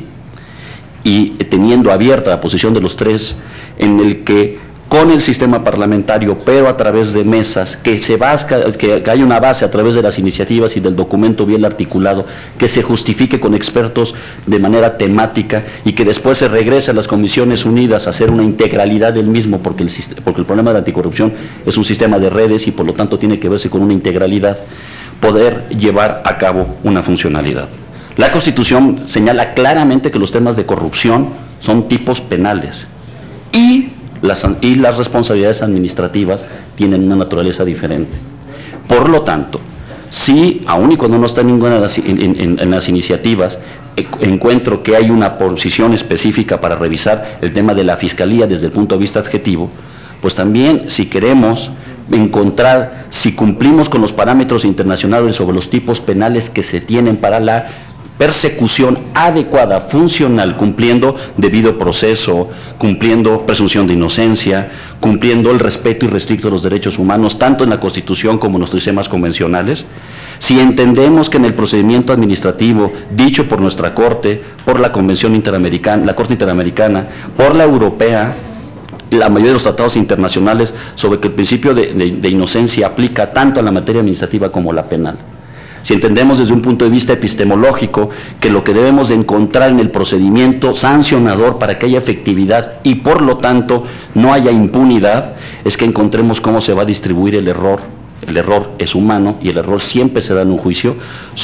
y teniendo abierta la posición de los tres, en el que con el sistema parlamentario, pero a través de mesas, que haya una base a través de las iniciativas y del documento bien articulado, que se justifique con expertos de manera temática y que después se regrese a las Comisiones Unidas a hacer una integralidad del mismo, porque el problema de la anticorrupción es un sistema de redes y por lo tanto tiene que verse con una integralidad, poder llevar a cabo una funcionalidad. La Constitución señala claramente que los temas de corrupción son tipos penales y las responsabilidades administrativas tienen una naturaleza diferente. Por lo tanto, si aun y cuando no está ninguna en las iniciativas, encuentro que hay una posición específica para revisar el tema de la Fiscalía desde el punto de vista adjetivo, pues también si queremos encontrar si cumplimos con los parámetros internacionales sobre los tipos penales que se tienen para la persecución adecuada, funcional, cumpliendo debido proceso, cumpliendo presunción de inocencia, cumpliendo el respeto irrestricto de los derechos humanos, tanto en la Constitución como en los sistemas convencionales. Si entendemos que en el procedimiento administrativo, dicho por nuestra Corte, por la Convención Interamericana, la Corte Interamericana, por la Europea, la mayoría de los tratados internacionales, sobre que el principio de inocencia aplica tanto a la materia administrativa como a la penal. Si entendemos desde un punto de vista epistemológico que lo que debemos de encontrar en el procedimiento sancionador para que haya efectividad y por lo tanto no haya impunidad, es que encontremos cómo se va a distribuir el error. El error es humano y el error siempre se da en un juicio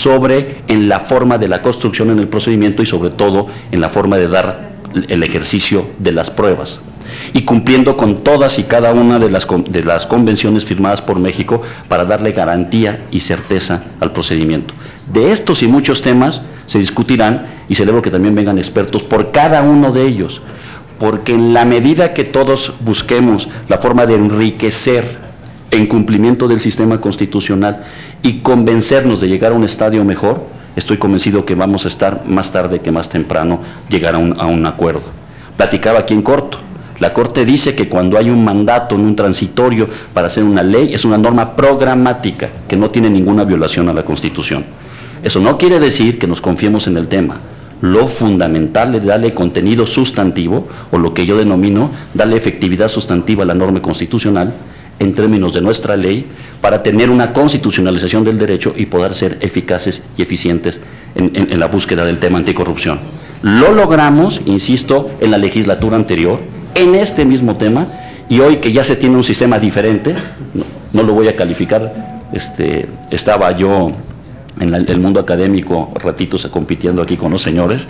en la forma de la construcción en el procedimiento y sobre todo en la forma de dar el ejercicio de las pruebas. Y cumpliendo con todas y cada una de las convenciones firmadas por México para darle garantía y certeza al procedimiento. De estos y muchos temas se discutirán y celebro que también vengan expertos por cada uno de ellos, porque en la medida que todos busquemos la forma de enriquecer en cumplimiento del sistema constitucional y convencernos de llegar a un estadio mejor, estoy convencido que vamos a estar más tarde que más temprano llegar a un acuerdo. Platicaba aquí en corto. La Corte dice que cuando hay un mandato en un transitorio para hacer una ley, es una norma programática que no tiene ninguna violación a la Constitución. Eso no quiere decir que nos confiemos en el tema. Lo fundamental es darle contenido sustantivo, o lo que yo denomino darle efectividad sustantiva a la norma constitucional en términos de nuestra ley, para tener una constitucionalización del derecho y poder ser eficaces y eficientes en la búsqueda del tema anticorrupción. Lo logramos, insisto, en la legislatura anterior, en este mismo tema, y hoy que ya se tiene un sistema diferente, no lo voy a calificar, estaba yo en el mundo académico ratitos compitiendo aquí con los señores,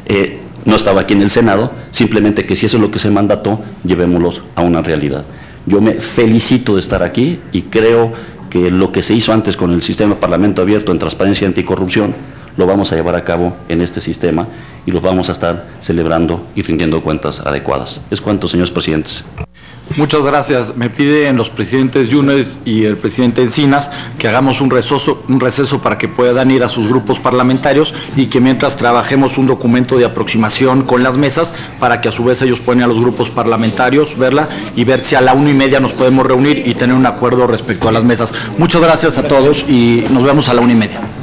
no estaba aquí en el Senado, simplemente que si eso es lo que se mandató, llevémoslos a una realidad. Yo me felicito de estar aquí y creo que lo que se hizo antes con el sistema Parlamento Abierto en transparencia y anticorrupción, lo vamos a llevar a cabo en este sistema y los vamos a estar celebrando y rindiendo cuentas adecuadas. Es cuanto, señores presidentes. Muchas gracias. Me piden los presidentes Yunes y el presidente Encinas que hagamos un receso para que puedan ir a sus grupos parlamentarios y que mientras trabajemos un documento de aproximación con las mesas para que a su vez ellos puedan ir a los grupos parlamentarios, verla y ver si a la 1:30 nos podemos reunir y tener un acuerdo respecto a las mesas. Muchas gracias a todos y nos vemos a la 1:30.